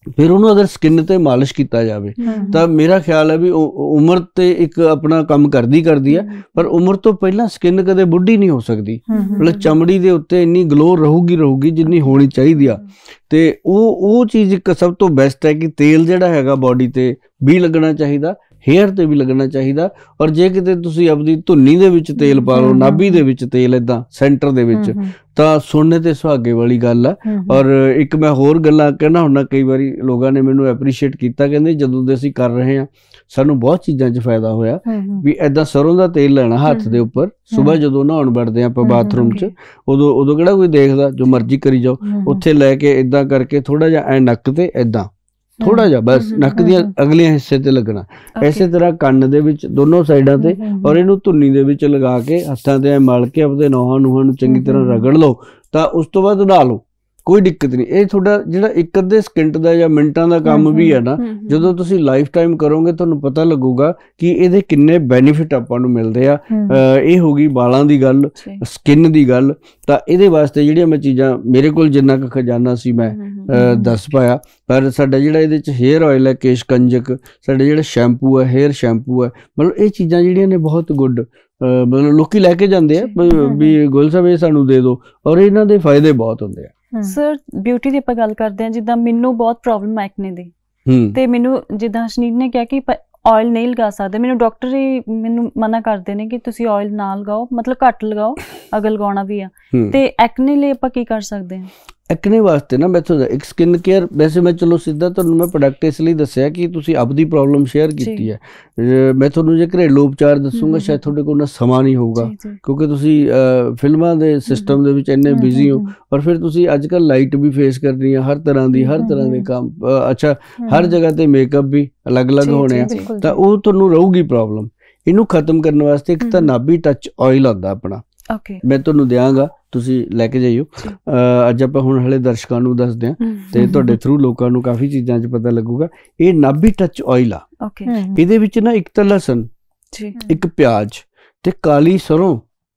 ਫਿਰ ਉਹਨੂੰ ਅਗਰ ਸਕਿਨ ਤੇ ਮਾਲਿਸ਼ ਕੀਤਾ ਜਾਵੇ ਤਾਂ ਮੇਰਾ ਖਿਆਲ ਹੈ ਵੀ ਉਮਰ ਤੇ ਇੱਕ ਆਪਣਾ ਕੰਮ ਕਰਦੀ ਕਰਦੀ ਹੈ, ਪਰ ਉਮਰ ਤੋਂ ਪਹਿਲਾਂ ਸਕਿਨ ਕਦੇ ਬੁੱਢੀ ਨਹੀਂ ਹੋ ਸਕਦੀ। ਮਤਲਬ ਚਮੜੀ ਦੇ ਉੱਤੇ ਇੰਨੀ ਗਲੋ ਰਹੂਗੀ ਰਹੂਗੀ ਜਿੰਨੀ ਹੋਣੀ ਚਾਹੀਦੀ ਆ। ਤੇ ਉਹ ਉਹ ਚੀਜ਼ ਇੱਕ ਸਭ ਤੋਂ ਬੈਸਟ ਹੈ ਕਿ ਤੇਲ ਜਿਹੜਾ ਹੈਗਾ ਬੋਡੀ ਤੇ ਵੀ ਲੱਗਣਾ ਚਾਹੀਦਾ, ਹੇਅਰ ਤੇ ਵੀ ਲੱਗਣਾ ਚਾਹੀਦਾ। ਔਰ ਜੇ ਕਿਤੇ ਤੁਸੀਂ ਆਪਣੀ ਧੁੰਨੀ ਦੇ ਵਿੱਚ ਤੇਲ ਪਾ ਲਓ, ਨਾਭੀ ਦੇ ਵਿੱਚ ਤੇਲ ਏਦਾਂ ਸੈਂਟਰ ਦੇ ਵਿੱਚ, ਤਾਂ ਸੋਨੇ ਤੇ ਸੁਹਾਗੇ ਵਾਲੀ ਗੱਲ ਆ। ਔਰ ਇੱਕ ਮੈਂ ਹੋਰ ਗੱਲਾਂ ਕਹਿਣਾ ਹੁੰਦਾ, ਕਈ ਵਾਰੀ ਲੋਕਾਂ ਨੇ ਮੈਨੂੰ ਐਪਰੀਸ਼ੀਏਟ ਕੀਤਾ, ਕਹਿੰਦੇ ਜਦੋਂ ਦੇ ਅਸੀਂ ਕਰ ਰਹੇ ਹਾਂ ਸਾਨੂੰ ਬਹੁਤ ਚੀਜ਼ਾਂ 'ਚ ਫਾਇਦਾ ਹੋਇਆ। ਵੀ ਏਦਾਂ ਸਰੋਂ ਦਾ ਤੇਲ ਲੈਣਾ ਹੱਥ ਦੇ ਉੱਪਰ, ਸੁਬਾਹ ਜਦੋਂ ਨਹਾਉਣ ਵੜਦੇ ਆਪਾਂ ਬਾਥਰੂਮ 'ਚ, ਉਦੋਂ ਉਦੋਂ ਕਿਹੜਾ ਕੋਈ ਦੇਖਦਾ, ਜੋ ਮਰਜ਼ੀ ਕਰੀ ਜਾਓ, ਉੱਥੇ ਲੈ ਕੇ ਏਦਾਂ ਕਰਕੇ ਥੋੜਾ ਜਿਹਾ ਐ ਨੱਕ ਤੇ ਏਦਾਂ ਥੋੜਾ ਜਿਹਾ ਬਸ ਨੱਕ ਦੀਆਂ ਅਗਲੀਆਂ ਹਿੱਸੇ ਤੇ ਲੱਗਣਾ। ਇਸੇ ਤਰ੍ਹਾਂ ਕੰਨ ਦੇ ਵਿੱਚ ਦੋਨੋਂ ਸਾਈਡਾਂ ਤੇ, ਔਰ ਇਹਨੂੰ ਧੁੰਨੀ ਦੇ ਵਿੱਚ ਲਗਾ ਕੇ ਹੱਥਾਂ ਤੇ ਮਲ ਕੇ ਆਪਣੇ ਨੋਹਾਂ ਨੂਹਾਂ ਨੂੰ ਚੰਗੀ ਤਰ੍ਹਾਂ ਰਗੜ ਲਓ, ਤਾਂ ਉਸ ਤੋਂ ਬਾਅਦ ਨਹਾ ਲਓ, ਕੋਈ ਦਿੱਕਤ ਨਹੀਂ। ਇਹ ਤੁਹਾਡਾ ਜਿਹੜਾ ਇੱਕ ਅੱਧੇ ਸਕਿੰਟ ਦਾ ਜਾਂ ਮਿੰਟਾਂ ਦਾ ਕੰਮ ਵੀ ਹੈ ਨਾ, ਜਦੋਂ ਤੁਸੀਂ ਲਾਈਫ ਟਾਈਮ ਕਰੋਗੇ ਤੁਹਾਨੂੰ ਪਤਾ ਲੱਗੂਗਾ ਕਿ ਇਹਦੇ ਕਿੰਨੇ ਬੈਨੀਫਿਟ ਆਪਾਂ ਨੂੰ ਮਿਲਦੇ ਆ। ਇਹ ਹੋ ਗਈ ਵਾਲਾਂ ਦੀ ਗੱਲ, ਸਕਿਨ ਦੀ ਗੱਲ। ਤਾਂ ਇਹਦੇ ਵਾਸਤੇ ਜਿਹੜੀਆਂ ਮੈਂ ਚੀਜ਼ਾਂ, ਮੇਰੇ ਕੋਲ ਜਿੰਨਾ ਕੁ ਖਜ਼ਾਨਾ ਸੀ ਮੈਂ ਦੱਸ ਪਾਇਆ। ਪਰ ਸਾਡਾ ਜਿਹੜਾ ਇਹਦੇ 'ਚ ਹੇਅਰ ਆਇਲ ਹੈ ਕੇਸ਼ ਕੰਜਕ, ਸਾਡੇ ਜਿਹੜਾ ਸ਼ੈਂਪੂ ਹੈ ਹੇਅਰ ਸ਼ੈਂਪੂ ਹੈ, ਮਤਲਬ ਇਹ ਚੀਜ਼ਾਂ ਜਿਹੜੀਆਂ ਨੇ ਬਹੁਤ ਗੁੱਡ, ਮਤਲਬ ਲੋਕੀ ਲੈ ਕੇ ਜਾਂਦੇ ਆ ਵੀ ਗੋਲ ਸਾਹਿਬ ਇਹ ਸਾਨੂੰ ਦੇ ਦਿਓ, ਔਰ ਇਹਨਾਂ ਦੇ ਫਾਇਦੇ ਬਹੁਤ ਹੁੰਦੇ ਆ।
ਸਰ ਬਿਊਟੀ ਦੀ ਆਪਾਂ ਗੱਲ ਕਰਦੇ ਹਾਂ, ਜਿੱਦਾਂ ਮੈਨੂੰ ਬਹੁਤ ਪ੍ਰੋਬਲਮ ਹੈ ਐਕਨੇ ਦੀ, ਤੇ ਮੈਨੂੰ ਜਿੱਦਾਂ ਹਰਸ਼ਨੀਤ ਨੇ ਕਿਹਾ ਕਿ ਆਇਲ ਨਹੀਂ ਲਗਾ ਸਕਦੇ, ਮੈਨੂੰ ਡਾਕਟਰ ਹੀ ਮੈਨੂੰ ਮਨਾ ਕਰਦੇ ਨੇ ਕਿ ਤੁਸੀਂ ਆਇਲ ਨਾ ਲਗਾਓ, ਮਤਲਬ ਘੱਟ ਲਗਾਓ ਅਗਰ ਲਗਾਉਣਾ ਵੀ ਆ। ਤੇ ਐਕਨੇ ਲਈ ਆਪਾਂ ਕੀ ਕਰ ਸਕਦੇ ਹਾਂ?
ਐਕਨੇ ਵਾਸਤੇ ਨਾ ਮੈਥੋਂ ਇੱਕ ਸਕਿਨ ਕੇਅਰ, ਵੈਸੇ ਮੈਂ ਚਲੋ ਸਿੱਧਾ ਤੁਹਾਨੂੰ ਮੈਂ ਪ੍ਰੋਡਕਟ ਇਸ ਲਈ ਦੱਸਿਆ ਕਿ ਤੁਸੀਂ ਆਪਦੀ ਪ੍ਰੋਬਲਮ ਸ਼ੇਅਰ ਕੀਤੀ ਹੈ। ਮੈਂ ਤੁਹਾਨੂੰ ਜੇ ਘਰੇਲੂ ਉਪਚਾਰ ਦੱਸੂਗਾ ਸ਼ਾਇਦ ਤੁਹਾਡੇ ਕੋਲ ਨਾ ਸਮਾਂ ਨਹੀਂ ਹੋਊਗਾ, ਕਿਉਂਕਿ ਤੁਸੀਂ ਫਿਲਮਾਂ ਦੇ ਸਿਸਟਮ ਦੇ ਵਿੱਚ ਇੰਨੇ ਬਿਜ਼ੀ ਹੋ, ਔਰ ਫਿਰ ਤੁਸੀਂ ਅੱਜ ਕੱਲ੍ਹ ਲਾਈਟ ਵੀ ਫੇਸ ਕਰਨੀ ਆ, ਹਰ ਤਰ੍ਹਾਂ ਦੀ ਹਰ ਤਰ੍ਹਾਂ ਦੇ ਕੰਮ, ਅੱਛਾ ਹਰ ਜਗ੍ਹਾ ਤੇ ਮੇਕਅਪ ਵੀ ਅਲੱਗ-ਅਲੱਗ ਹੋਣੇ ਆ, ਤਾਂ ਉਹ ਤੁਹਾਨੂੰ ਰਹੂਗੀ ਪ੍ਰੋਬਲਮ। ਇਹਨੂੰ ਖਤਮ ਕਰਨ ਵਾਸਤੇ ਇੱਕ ਤਾਂ ਨਾਭੀ ਟੱਚ ਆਇਲ ਆਉਂਦਾ ਆਪਣਾ, ਮੈਂ ਤੁਹਾਨੂੰ ਦਿਆਂਗਾ, ਤੁਸੀਂ ਲੈ ਕੇ ਜਾਈਓ। ਅੱਜ ਆਪਾਂ ਹੁਣ ਹਲੇ ਦਰਸ਼ਕਾਂ ਨੂੰ ਦੱਸਦੇ ਹਾਂ ਤੇ ਤੁਹਾਡੇ ਥਰੂ ਲੋਕਾਂ ਨੂੰ ਕਾਫੀ ਚੀਜ਼ਾਂ 'ਚ ਪਤਾ ਲੱਗੂਗਾ। ਇਹ ਨਾਭੀ ਟੱਚ ਆਇਲ ਆ। ਇਹਦੇ ਵਿੱਚ ਨਾ ਇੱਕ ਤਾਂ ਲਸਣ, ਇੱਕ ਪਿਆਜ਼ ਤੇ ਕਾਲੀ ਸਰੋਂ,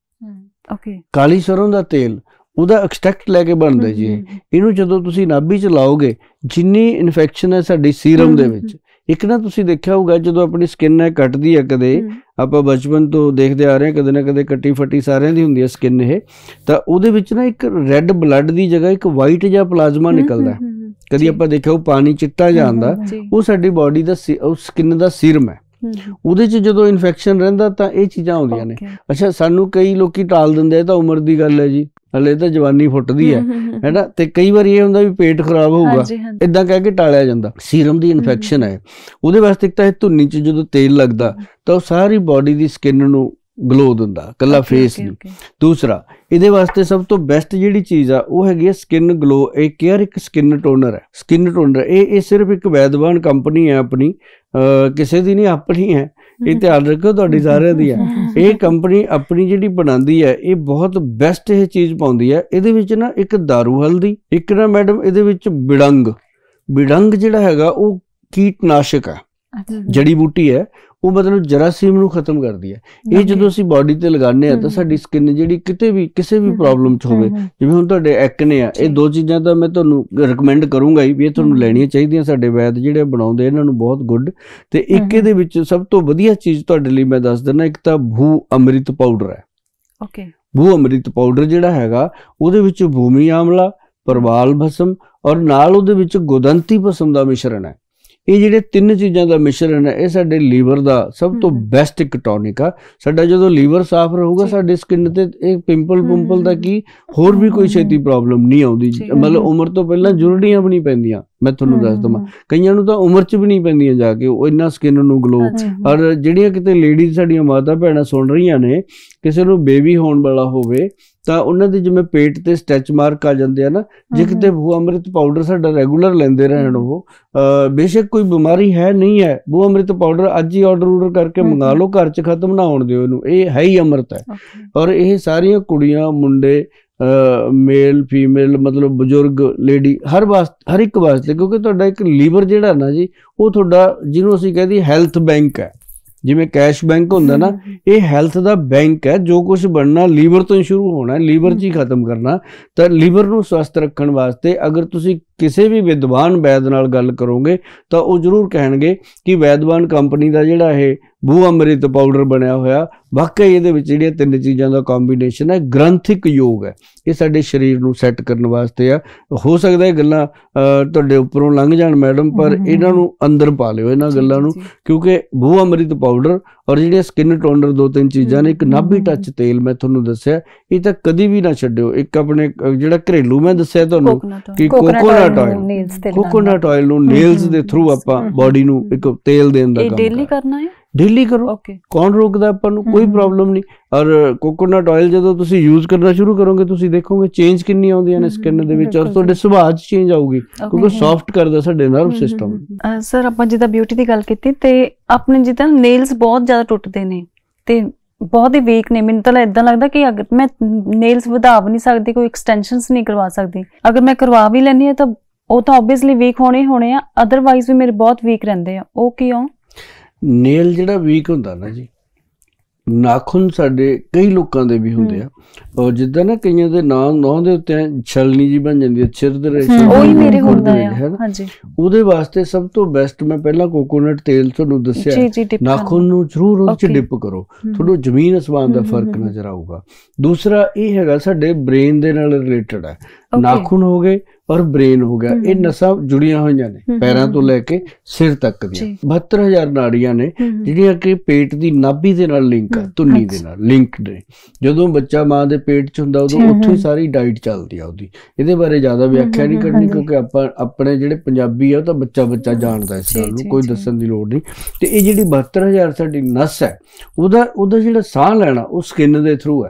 ਕਾਲੀ ਸਰੋਂ ਦਾ ਤੇਲ, ਉਹਦਾ ਐਕਸਟ੍ਰੈਕਟ ਲੈ ਕੇ ਬਣਦਾ ਜੀ। ਇਹਨੂੰ ਜਦੋਂ ਤੁਸੀਂ ਨਾਭੀ 'ਚ ਲਾਓਗੇ, ਜਿੰਨੀ ਇਨਫੈਕਸ਼ਨ ਹੈ ਸਾਡੀ ਸੀਰਮ ਦੇ ਵਿੱਚ, ਇੱਕ ਨਾ ਤੁਸੀਂ ਦੇਖਿਆ ਹੋਊਗਾ ਜਦੋਂ ਆਪਣੀ ਸਕਿਨ ਹੈ ਕੱਟਦੀ ਹੈ, ਕਦੇ ਆਪਾਂ ਬਚਪਨ ਤੋਂ ਦੇਖਦੇ ਆ ਰਹੇ ਹਾਂ, ਕਦੇ ਨਾ ਕਦੇ ਕੱਟੀ ਫੱਟੀ ਸਾਰਿਆਂ ਦੀ ਹੁੰਦੀ ਹੈ ਸਕਿਨ ਇਹ, ਤਾਂ ਉਹਦੇ ਵਿੱਚ ਨਾ ਇੱਕ ਰੈੱਡ ਬਲੱਡ ਦੀ ਜਗ੍ਹਾ ਇੱਕ ਵਾਈਟ ਜਿਹਾ ਪਲਾਜ਼ਮਾ ਨਿਕਲਦਾ। ਕਦੀ ਆਪਾਂ ਦੇਖਿਆ ਉਹ ਪਾਣੀ ਚਿੱਟਾ ਜਾਂਦਾ, ਉਹ ਸਾਡੀ ਬਾਡੀ ਦਾ ਉਹ ਸਕਿਨ ਦਾ ਸੀਰਮ ਹੈ। ਉਹਦੇ 'ਚ ਜਦੋਂ ਇਨਫੈਕਸ਼ਨ ਰਹਿੰਦਾ ਤਾਂ ਇਹ ਚੀਜ਼ਾਂ ਆਉਂਦੀਆਂ ਨੇ। ਅੱਛਾ, ਸਾਨੂੰ ਕਈ ਲੋਕੀ ਟਾਲ ਦਿੰਦੇ ਆ, ਤਾਂ ਉਮਰ ਦੀ ਗੱਲ ਹੈ ਜੀ, ਹਲੇ ਤਾਂ ਜਵਾਨੀ ਫੁੱਟਦੀ ਹੈ ਹੈਨਾ, ਤੇ ਕਈ ਵਾਰੀ ਇਹ ਹੁੰਦਾ ਵੀ ਪੇਟ ਖਰਾਬ ਹੋਊਗਾ, ਏਦਾਂ ਕਹਿ ਕੇ ਟਾਲਿਆ ਜਾਂਦਾ। ਸੀਰਮ ਦੀ ਇਨਫੈਕਸ਼ਨ ਹੈ, ਉਹਦੇ ਵਾਸਤੇ ਇੱਕ ਤਾਂ ਇਹ ਧੁੰਨੀ 'ਚ ਜਦੋਂ ਤੇਲ ਲੱਗਦਾ ਤਾਂ ਉਹ ਸਾਰੀ ਬਾਡੀ ਦੀ ਸਕਿਨ ਨੂੰ ਗਲੋ ਦਿੰਦਾ, ਕੱਲਾ ਫੇਸ ਨਹੀਂ। ਦੂਸਰਾ, ਇਹਦੇ ਵਾਸਤੇ ਸਭ ਤੋਂ ਬੈਸਟ ਜਿਹੜੀ ਚੀਜ਼ ਆ ਉਹ ਹੈਗੀ ਹੈ ਸਕਿਨ ਗਲੋ ਇਹ ਕੇਅਰ, ਇੱਕ ਸਕਿਨ ਟੋਨਰ ਹੈ। ਸਕਿਨ ਟੋਨਰ ਇਹ ਇਹ ਸਿਰਫ ਇੱਕ ਵੈਦਵਾਨ ਕੰਪਨੀ ਹੈ ਆਪਣੀ, ਕਿਸੇ ਦੀ ਨਹੀਂ, ਆਪਣੀ ਹੈ। ਇਹ ਧਿਆਨ ਰੱਖੋ, ਤੁਹਾਡੀ ਸਾਰਿਆਂ ਦੀ ਹੈ। ਇਹ ਕੰਪਨੀ ਆਪਣੀ ਜਿਹੜੀ ਬਣਾਉਂਦੀ ਹੈ, ਇਹ ਬਹੁਤ ਬੈਸਟ ਇਹ ਚੀਜ਼ ਪਾਉਂਦੀ ਹੈ। ਇਹਦੇ ਵਿੱਚ ਨਾ ਇੱਕ ਦਾਰੂ ਹਲਦੀ, ਇੱਕ ਨਾ ਮੈਡਮ ਇਹਦੇ ਵਿੱਚ ਬਿੜੰਗ, ਬਿੜੰਗ ਜਿਹੜਾ ਹੈਗਾ ਉਹ ਕੀਟਨਾਸ਼ਕ ਹੈ, ਜੜੀ ਬੂਟੀ ਹੈ, ਉਹ ਮਤਲਬ ਜਰਾਸੀਮ ਨੂੰ ਖਤਮ ਕਰਦੀ ਹੈ। ਇਹ ਜਦੋਂ ਅਸੀਂ ਬਾਡੀ ਤੇ ਲਗਾਉਂਦੇ ਆ ਤਾਂ ਸਾਡੀ ਸਕਿਨ ਜਿਹੜੀ ਕਿਤੇ ਵੀ ਕਿਸੇ ਵੀ ਪ੍ਰੋਬਲਮ 'ਚ ਹੋਵੇ, ਜਿਵੇਂ ਹੁਣ ਤੁਹਾਡੇ ਐਕਨੇ ਆ, ਇਹ ਦੋ ਚੀਜ਼ਾਂ ਤਾਂ ਮੈਂ ਤੁਹਾਨੂੰ ਰਿਕਮੈਂਡ ਕਰੂੰਗਾ ਹੀ ਵੀ ਇਹ ਤੁਹਾਨੂੰ ਲੈਣੀਆਂ ਚਾਹੀਦੀਆਂ। ਸਾਡੇ ਵੈਦ ਜਿਹੜੇ ਬਣਾਉਂਦੇ ਇਹਨਾਂ ਨੂੰ ਬਹੁਤ ਗੁੱਡ। ਤੇ ਇੱਕ ਇਹਦੇ ਵਿੱਚ ਸਭ ਤੋਂ ਵਧੀਆ ਚੀਜ਼ ਤੁਹਾਡੇ ਲਈ ਮੈਂ ਦੱਸ ਦਿੰਦਾ, ਇੱਕ ਤਾਂ ਭੂ ਅੰਮ੍ਰਿਤ ਪਾਊਡਰ ਹੈ। ਓਕੇ, ਭੂ ਅੰਮ੍ਰਿਤ ਪਾਊਡਰ ਜਿਹੜਾ ਹੈਗਾ ਉਹਦੇ ਵਿੱਚ ਭੂਮੀ ਆਮਲਾ, ਪ੍ਰਵਾਲ ਭਸਮ ਔਰ ਨਾਲ ਉਹਦੇ ਵਿੱਚ ਗੁਦੰਤੀ ਭਸਮ ਦਾ ਮਿਸ਼ਰਣ ਹੈ। ਇਹ ਜਿਹੜੇ ਤਿੰਨ ਚੀਜ਼ਾਂ ਦਾ ਮਿਸ਼ਰਣ ਹੈ, ਇਹ ਸਾਡੇ ਲੀਵਰ ਦਾ ਸਭ ਤੋਂ ਬੈਸਟ ਇੱਕ ਟੌਨਿਕ ਆ। ਸਾਡਾ ਜਦੋਂ ਲੀਵਰ ਸਾਫ਼ ਰਹੂਗਾ, ਸਾਡੀ ਸਕਿਨ ਤੇ ਇਹ ਪਿੰਪਲ ਪੁੰਪਲ ਦਾ ਕੀ ਹੋਰ ਵੀ ਕੋਈ ਛੇਤੀ ਪ੍ਰੋਬਲਮ ਨਹੀਂ ਆਉਂਦੀ। ਮਤਲਬ ਉਮਰ ਤੋਂ ਪਹਿਲਾਂ ਜੁੜਨੀਆਂ ਵੀ ਨਹੀਂ ਪੈਂਦੀਆਂ। ਮੈਂ ਤੁਹਾਨੂੰ ਦੱਸ ਦਵਾਂ, ਕਈਆਂ ਨੂੰ ਤਾਂ ਉਮਰ 'ਚ ਵੀ ਨਹੀਂ ਪੈਂਦੀਆਂ ਜਾ ਕੇ, ਉਹ ਇੰਨਾ ਸਕਿਨ ਨੂੰ ਗਲੋ। ਔਰ ਜਿਹੜੀਆਂ ਕਿਤੇ ਲੇਡੀਜ਼ ਸਾਡੀਆਂ ਮਾਤਾ ਭੈਣਾਂ ਸੁਣ ਰਹੀਆਂ ਨੇ, ਕਿਸੇ ਨੂੰ ਬੇਬੀ ਹੋਣ ਵਾਲਾ ਹੋਵੇ ਤਾਂ ਉਹਨਾਂ ਦੇ ਜਿਵੇਂ ਪੇਟ ਤੇ ਸਟੈਚ ਮਾਰਕ ਆ ਜਾਂਦੇ ਆ ਨਾ, ਜੇ ਕਿਤੇ ਭੂ ਅੰਮ੍ਰਿਤ ਪਾਊਡਰ ਸਾਡਾ ਰੈਗੂਲਰ ਲੈਂਦੇ ਰਹਿਣ, ਉਹ ਬੇਸ਼ੱਕ ਕੋਈ ਬਿਮਾਰੀ ਹੈ ਨਹੀਂ ਹੈ, ਭੂ ਅੰਮ੍ਰਿਤ ਪਾਊਡਰ ਅੱਜ ਹੀ ਆਰਡਰ ਆਰਡਰ ਕਰਕੇ ਮੰਗਾ ਲਓ, ਘਰ 'ਚ ਖਤਮ ਨਾ ਹੋਣ ਦਿਓ ਇਹਨੂੰ। ਇਹ ਹੈ ਹੀ ਅੰਮ੍ਰਿਤ ਹੈ। ਔਰ ਇਹ ਸਾਰੀਆਂ ਕੁੜੀਆਂ ਮੁੰਡੇ, ਮੇਲ ਫੀਮੇਲ, ਮਤਲਬ ਬਜ਼ੁਰਗ ਲੇਡੀ, ਹਰ ਵਾਸਤੇ, ਹਰ ਇੱਕ ਵਾਸਤੇ, ਕਿਉਂਕਿ ਤੁਹਾਡਾ ਇੱਕ ਲੀਵਰ ਜਿਹੜਾ ਨਾ ਜੀ, ਉਹ ਤੁਹਾਡਾ ਜਿਹਨੂੰ ਅਸੀਂ ਕਹਿੰਦੇ ਹੈਲਥ ਬੈਂਕ ਹੈ। ਜਿਵੇਂ ਕੈਸ਼ ਬੈਂਕ ਹੁੰਦਾ ਨਾ, ਇਹ ਹੈਲਥ ਦਾ ਬੈਂਕ ਹੈ। ਜੋ ਕੁਝ ਬਣਨਾ ਲੀਵਰ ਤੋਂ ਹੀ ਸ਼ੁਰੂ ਹੋਣਾ, ਲੀਵਰ 'ਚ ਹੀ ਖਤਮ ਕਰਨਾ। ਤਾਂ ਲੀਵਰ ਨੂੰ ਸਵਸਥ ਰੱਖਣ ਵਾਸਤੇ ਅਗਰ ਤੁਸੀਂ ਕਿਸੇ ਵੀ ਵਿਦਵਾਨ ਵੈਦ ਨਾਲ ਗੱਲ ਕਰੋਗੇ ਤਾਂ ਉਹ ਜ਼ਰੂਰ ਕਹਿਣਗੇ ਕਿ ਵੈਦਵਾਨ ਕੰਪਨੀ ਦਾ ਜਿਹੜਾ ਇਹ ਬੂ ਅੰਮ੍ਰਿਤ ਪਾਊਡਰ ਬਣਿਆ ਹੋਇਆ ਵਾਕਈ ਇਹਦੇ ਵਿੱਚ ਜਿਹੜੀਆਂ ਤਿੰਨ ਚੀਜ਼ਾਂ ਦਾ ਕੰਬੀਨੇਸ਼ਨ ਹੈ, ਗ੍ਰੰਥਿਕ ਯੋਗ ਹੈ, ਇਹ ਸਾਡੇ ਸਰੀਰ ਨੂੰ ਸੈੱਟ ਕਰਨ ਵਾਸਤੇ ਆ। ਹੋ ਸਕਦਾ ਇਹ ਗੱਲਾਂ ਤੁਹਾਡੇ ਉੱਪਰੋਂ ਲੰਘ ਜਾਣ ਮੈਡਮ, ਪਰ ਇਹਨਾਂ ਨੂੰ ਅੰਦਰ ਪਾ ਲਿਓ ਇਹਨਾਂ ਗੱਲਾਂ ਨੂੰ, ਕਿਉਂਕਿ ਬੂ ਅੰਮ੍ਰਿਤ ਪਾਊਡਰ ਔਰ ਜਿਹੜੀਆਂ ਸਕਿਨ ਟੋਨਰ ਦੋ ਤਿੰਨ ਚੀਜ਼ਾਂ ਨੇ, ਇੱਕ ਨਾਭੀ ਟੱਚ ਤੇਲ ਮੈਂ ਤੁਹਾਨੂੰ ਦੱਸਿਆ, ਇਹ ਤਾਂ ਕਦੀ ਵੀ ਨਾ ਛੱਡਿਓ। ਇੱਕ ਆਪਣੇ ਜਿਹੜਾ ਘਰੇਲੂ ਮੈਂ ਦੱਸਿਆ ਤੁਹਾਨੂੰ ਕਿ ਕੋਕੋਨਟ ਆਇਲ, ਕੋਕੋਨਟ ਆਇਲ ਨੂੰ ਨੇਲਸ ਦੇ ਥਰੂ ਆਪਾਂ ਬਾਡੀ ਨੂੰ ਇੱਕ ਤੇਲ ਦੇਣ ਦਾ ਕੰਮ
ਡੇਲੀ ਕਰਨਾ ਹੈ,
ਡੇਲੀ ਕਰੋ, ਕੌਣ ਰੋਕਦਾ ਆਪਾਂ ਨੂੰ, ਕੋਈ ਪ੍ਰੋਬਲਮ ਨਹੀਂ। ਔਰ ਕੋਕੋਨਟ ਆਇਲ ਜਦੋਂ ਤੁਸੀਂ ਯੂਜ਼ ਕਰਨਾ ਸ਼ੁਰੂ ਕਰੋਗੇ ਤੁਸੀਂ ਦੇਖੋਗੇ ਚੇਂਜ ਕਿੰਨੀ ਆਉਂਦੀਆਂ ਨੇ ਸਕਿਨ ਦੇ ਵਿੱਚ, ਔਰ ਤੁਹਾਡੇ ਸੁਭਾਅ 'ਚ ਚੇਂਜ ਆਊਗੀ ਕਿਉਂਕਿ ਸੌਫਟ ਕਰਦਾ ਸਾਡੇ ਨਰਵ ਸਿਸਟਮ।
ਸਰ ਆਪਾਂ ਜਿੱਦਾਂ ਬਿਊਟੀ ਦੀ ਗੱਲ ਕੀਤੀ ਤੇ ਆਪਣੇ ਜਿੱਦਾਂ ਨੇਲਸ ਬਹੁਤ ਜ਼ਿਆਦਾ ਟੁੱਟਦੇ ਨੇ ਤੇ ਬਹੁਤ ਹੀ ਵੀਕ ਨੇ, ਮੈਨੂੰ ਤਾਂ ਇਦਾਂ ਲੱਗਦਾ ਕਿ ਅਗਰ ਮੈਂ ਨੇਲਸ ਵਧਾ ਵੀ ਨਹੀਂ ਸਕਦੀ, ਕੋਈ ਐਕਸਟੈਂਸ਼ਨਸ ਨਹੀਂ ਕਰਵਾ ਸਕਦੀ, ਅਗਰ ਮੈਂ ਕਰਵਾ ਵੀ ਲੈਂਦੀ ਹਾਂ ਤਾਂ ਉਹ ਤਾਂ ਓਬਵੀਅਸਲੀ ਵੀਕ ਹੋਣੇ ਹੋਣੇ ਆ, ਅਦਰਵਾਈਜ਼ ਵੀ ਮੇਰੇ ਬਹੁਤ ਵੀਕ ਰਹਿੰਦੇ ਆ। ਉਹ ਕਿਉਂ?
ਨੇਲ ਜਿਹੜਾ ਵੀਕ ਹੁੰਦਾ ਨਾ ਜੀ, ਨਾਖੂਨ ਸਾਡੇ ਕਈ ਲੋਕਾਂ ਦੇ ਵੀ ਹੁੰਦੇ ਆ, ਔਰ ਜਿੱਦਾਂ ਨਾ ਕਈਆਂ ਦੇ ਨਾਂ ਨੌਂ ਦੇ ਉੱਤੇ ਛਲਣੀ ਜੀ ਬਣ ਜਾਂਦੀ ਹੈ, ਸਿਰ ਦੇ ਰੇਸ਼ੇ,
ਉਹੀ ਮੇਰੇ ਹੁੰਦਾ ਹੈ। ਹਾਂਜੀ,
ਉਹਦੇ ਵਾਸਤੇ ਸਭ ਤੋਂ ਬੈਸਟ ਮੈਂ ਪਹਿਲਾਂ ਕੋਕੋਨਟ ਤੇਲ ਤੁਹਾਨੂੰ ਦੱਸਿਆ, ਨਾਖੂਨ ਨੂੰ ਜ਼ਰੂਰ ਉਹਦੇ 'ਚ ਡਿਪ ਕਰੋ, ਤੁਹਾਨੂੰ ਜ਼ਮੀਨ ਅਸਮਾਨ ਦਾ ਫਰਕ ਨਜ਼ਰ ਆਊਗਾ। ਦੂਸਰਾ ਇਹ ਹੈਗਾ ਸਾਡੇ ਬ੍ਰੇਨ ਦੇ ਨਾਲ ਰਿਲੇਟਡ ਹੈ, ਨਾਖੂਨ ਹੋ ਗਏ ਔਰ ਬ੍ਰੇਨ ਹੋ ਗਿਆ, ਇਹ ਨਸਾਂ ਜੁੜੀਆਂ ਹੋਈਆਂ ਨੇ ਪੈਰਾਂ ਤੋਂ ਲੈ ਕੇ ਸਿਰ ਤੱਕ ਦੀਆਂ। ਬਹੱਤਰ ਹਜ਼ਾਰ ਨਾੜੀਆਂ ਨੇ ਜਿਹੜੀਆਂ ਕਿ ਪੇਟ ਦੀ ਨਾਭੀ ਦੇ ਨਾਲ ਲਿੰਕ ਹੈ, ਧੁੰਨੀ ਦੇ ਨਾਲ ਲਿੰਕਡ ਨੇ। ਜਦੋਂ ਬੱਚਾ ਮਾਂ ਦੇ ਪੇਟ 'ਚ ਹੁੰਦਾ ਉਦੋਂ ਉੱਥੋਂ ਹੀ ਸਾਰੀ ਡਾਈਟ ਚੱਲਦੀ ਆ ਉਹਦੀ। ਇਹਦੇ ਬਾਰੇ ਜ਼ਿਆਦਾ ਵਿਆਖਿਆ ਨਹੀਂ ਕਰਨੀ ਕਿਉਂਕਿ ਆਪਾਂ ਆਪਣੇ ਜਿਹੜੇ ਪੰਜਾਬੀ ਆ ਉਹ ਤਾਂ ਬੱਚਾ ਬੱਚਾ ਜਾਣਦਾ ਇਸ ਗੱਲ ਨੂੰ, ਕੋਈ ਦੱਸਣ ਦੀ ਲੋੜ ਨਹੀਂ। ਤੇ ਇਹ ਜਿਹੜੀ ਬਹੱਤਰ ਹਜ਼ਾਰ ਸਾਡੀ ਨਸ ਹੈ, ਉਹਦਾ ਉਹਦਾ ਜਿਹੜਾ ਸਾਹ ਲੈਣਾ ਉਹ ਸਕਿਨ ਦੇ ਥਰੂ ਹੈ।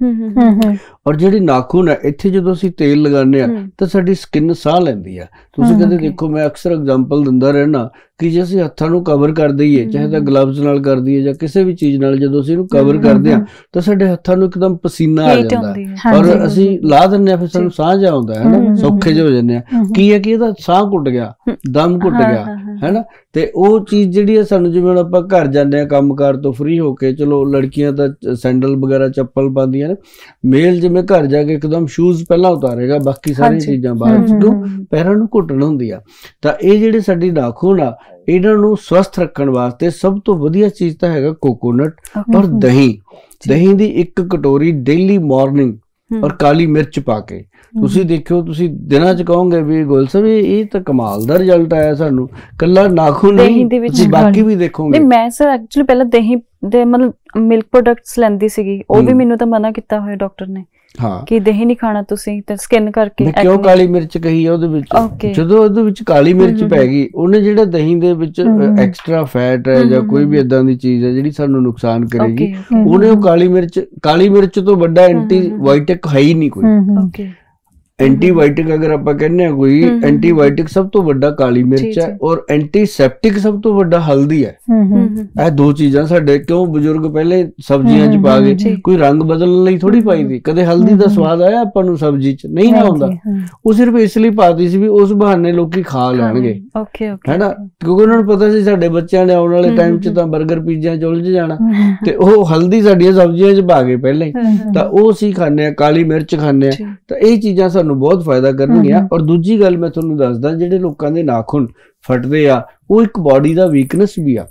ਔਰ ਜਿਹੜੀ ਨਾਖੂਨ ਹੈ, ਇੱਥੇ ਜਦੋਂ ਅਸੀਂ ਤੇਲ ਲਗਾਉਂਦੇ ਆ ਤਾਂ ਸਾਡੀ ਸਕਿਨ ਸਾਹ ਲੈਂਦੀ ਆ। ਤੁਸੀਂ ਕਦੇ ਦੇਖੋ, ਮੈਂ ਅਕਸਰ ਐਗਜ਼ਾਮਪਲ ਦਿੰਦਾ ਰਹਿਣਾ ਕਿ ਜੇ ਅਸੀਂ ਹੱਥਾਂ ਨੂੰ ਕਵਰ ਕਰ ਦਈਏ, ਚਾਹੇ ਤਾਂ ਗਲਵਜ਼ ਨਾਲ ਕਰ ਦਈਏ ਜਾਂ ਕਿਸੇ ਵੀ ਚੀਜ਼ ਨਾਲ, ਜਦੋਂ ਅਸੀਂ ਇਹਨੂੰ ਕਵਰ ਕਰਦੇ ਆ ਤਾਂ ਸਾਡੇ ਹੱਥਾਂ ਨੂੰ ਇੱਕਦਮ ਪਸੀਨਾ ਆ ਜਾਂਦਾ ਔਰ ਅਸੀਂ ਲਾ ਦਿੰਦੇ ਆ, ਫਿਰ ਸਾਨੂੰ ਸਾਹ ਜਾ ਆਉਂਦਾ ਹੈ ਨਾ, ਸੌਖੇ ਜਿਹੇ ਹੋ ਜਾਂਦੇ ਆ। ਕੀ ਹੈ ਕਿ ਇਹਦਾ ਸਾਹ ਘੁੱਟ ਗਿਆ, ਦਮ ਘੁੱਟ ਗਿਆ ਹੈ ਨਾ। ਤੇ ਉਹ ਚੀਜ਼ ਜਿਹੜੀ ਹੈ ਸਾਨੂੰ, ਜਿਵੇਂ ਹੁਣ ਆਪਾਂ ਘਰ ਜਾਂਦੇ ਆ ਕੰਮਕਾਰ ਤੋਂ ਫ੍ਰੀ ਹੋ ਕੇ, ਚਲੋ ਲੜਕੀਆਂ ਤਾਂ ਸੈਂਡਲ ਵਗੈਰਾ ਚੱਪਲ ਪਾਉਂਦੀਆਂ ਨੇ, ਮੇਲ ਜਿਵੇਂ ਘਰ ਜਾ ਕੇ ਇੱਕਦਮ ਸ਼ੂਜ਼ ਪਹਿਲਾਂ ਉਤਾਰੇਗਾ, ਬਾਕੀ ਸਾਰੀਆਂ ਚੀਜ਼ਾਂ ਬਾਅਦ ਚ, ਪੈਰਾਂ ਨੂੰ ਘੁੱਟਣ ਹੁੰਦੀ ਆ। ਤਾਂ ਇਹ ਜਿਹੜੇ ਸਾਡੀ ਨਾਖੂਨ ਆ, ਇਹਨਾਂ ਨੂੰ ਸਵਸਥ ਰੱਖਣ ਵਾਸਤੇ ਸਭ ਤੋਂ ਵਧੀਆ ਚੀਜ਼ ਤਾਂ ਹੈਗਾ ਕੋਕੋਨਟ ਔਰ ਦਹੀਂ। ਦਹੀਂ ਦੀ ਇੱਕ ਕਟੋਰੀ ਡੇਲੀ ਮਾਰਨਿੰਗ ਔਰ ਕਾਲੀ ਮਿਰਚ ਪਾ ਕੇ ਤੁਸੀਂ ਦੇਖਿਓ, ਤੁਸੀਂ ਦਿਨਾਂ ਚ ਕਹੋਗੇ ਵੀ ਗੋਇਲ ਸਾਹਿਬ ਇਹ ਤਾਂ ਕਮਾਲ ਦਾ ਰਿਜ਼ਲਟ ਆਇਆ ਸਾਨੂੰ। ਕੱਲਾ ਨਾਖੂਨ ਨਹੀਂ, ਤੁਸੀਂ ਬਾਕੀ ਵੀ ਦੇਖੋਗੇ।
ਮੈਂ ਸਰ ਐਕਚੁਅਲੀ ਪਹਿਲਾਂ ਦਹੀਂ ਦੇ ਮਤਲਬ ਮਿਲਕ ਪ੍ਰੋਡਕਟਸ ਲੈਂਦੀ ਸੀਗੀ, ਉਹ ਵੀ ਮੈਨੂੰ ਤਾਂ ਮਨਾ ਕੀਤਾ ਹੋਇਆ ਡਾਕਟਰ ਨੇ ਕਿ ਦਹੀਂ ਨਹੀਂ ਖਾਣਾ ਤੁਸੀਂ, ਤੇ ਸਕਿਨ ਕਰਕੇ।
ਕਿਉਂ ਕਾਲੀ ਮਿਰਚ ਕਹੀ ਆ ਉਹਦੇ ਵਿੱਚ? ਜਦੋਂ ਉਹਦੇ ਵਿੱਚ ਕਾਲੀ ਮਿਰਚ ਪੈ ਗਈ, ਉਹਨੇ ਜਿਹੜਾ ਦਹੀਂ ਦੇ ਵਿੱਚ ਐਕਸਟਰਾ ਫੈਟ ਹੈ ਜਾਂ ਕੋਈ ਵੀ ਏਦਾਂ ਦੀ ਚੀਜ਼ ਹੈ ਜਿਹੜੀ ਸਾਨੂੰ ਨੁਕਸਾਨ ਕਰੇਗੀ, ਉਹਨੇ ਉਹ ਕਾਲੀ ਮਿਰਚ, ਕਾਲੀ ਮਿਰਚ ਤੋਂ ਵੱਡਾ ਐਂਟੀਬਾਇਓਟਿਕ ਹੈ ਹੀ ਨਹੀਂ ਕੋਈ। ਐਂਟੀਬਾਇਓਟਿਕ ਅਗਰ ਆਪਾਂ ਕਹਿੰਦੇ ਆ ਕੋਈ, ਐਂਟੀਬਾਇਓਟਿਕ ਸਭ ਤੋਂ ਵੱਡਾ ਕਾਲੀ ਮਿਰਚ ਹੈ ਔਰ ਐਂਟੀਸੈਪਟਿਕ ਸਭ ਤੋਂ ਵੱਡਾ ਹਲਦੀ ਹੈ। ਇਹ ਦੋ ਚੀਜ਼ਾਂ ਸਾਡੇ, ਕਿਉਂ ਬਜ਼ੁਰਗ ਪਹਿਲੇ ਸਬਜ਼ੀਆਂ 'ਚ ਪਾ ਕੇ, ਕੋਈ ਰੰਗ ਬਦਲਣ ਲਈ ਥੋੜੀ ਪਾਈ ਦੀ। ਕਦੇ ਹਲਦੀ ਦਾ ਸਵਾਦ ਆਇਆ ਆਪਾਂ ਨੂੰ ਸਬਜ਼ੀ 'ਚ? ਨਹੀਂ ਨਾ ਆਉਂਦਾ। ਉਹ ਸਿਰਫ ਇਸ ਲਈ ਪਾਤੀ ਸੀ ਵੀ ਉਸ ਬਹਾਨੇ ਲੋਕੀ ਖਾ ਲੈਣਗੇ, ਹੈਨਾ, ਕਿਉਂਕਿ ਉਹਨਾਂ ਨੂੰ ਪਤਾ ਸੀ ਸਾਡੇ ਬੱਚਿਆਂ ਨੇ ਆਉਣ ਵਾਲੇ ਟਾਈਮ 'ਚ ਤਾਂ 버ਗਰ ਪੀਜ਼ਿਆਂ 'ਚ ਉਲਝ ਜਾਣਾ, ਤੇ ਉਹ ਹਲਦੀ ਸਾਡੀਆਂ ਸਬਜ਼ੀਆਂ 'ਚ ਪਾ ਕੇ ਪਹਿਲਾਂ ਹੀ, ਤਾਂ ਉਹ ਅਸੀਂ ਖਾਂਦੇ ਆ, ਕਾਲੀ ਮਿਰਚ ਖਾਂਦੇ ਆ। ਤਾਂ ਇਹ ਚੀਜ਼ਾਂ ਨੂੰ ਬਹੁਤ ਫਾਇਦਾ ਕਰਨਗੀਆਂ। ਔਰ ਦੂਜੀ ਗੱਲ ਮੈਂ ਤੁਹਾਨੂੰ ਦੱਸਦਾ, ਜਿਹੜੇ ਲੋਕਾਂ ਦੇ ਨਾਖੂਨ ਫਟਦੇ ਆ, ਉਹ ਇੱਕ ਬਾਡੀ ਦਾ ਵੀਕਨੈਸ ਵੀ ਆ।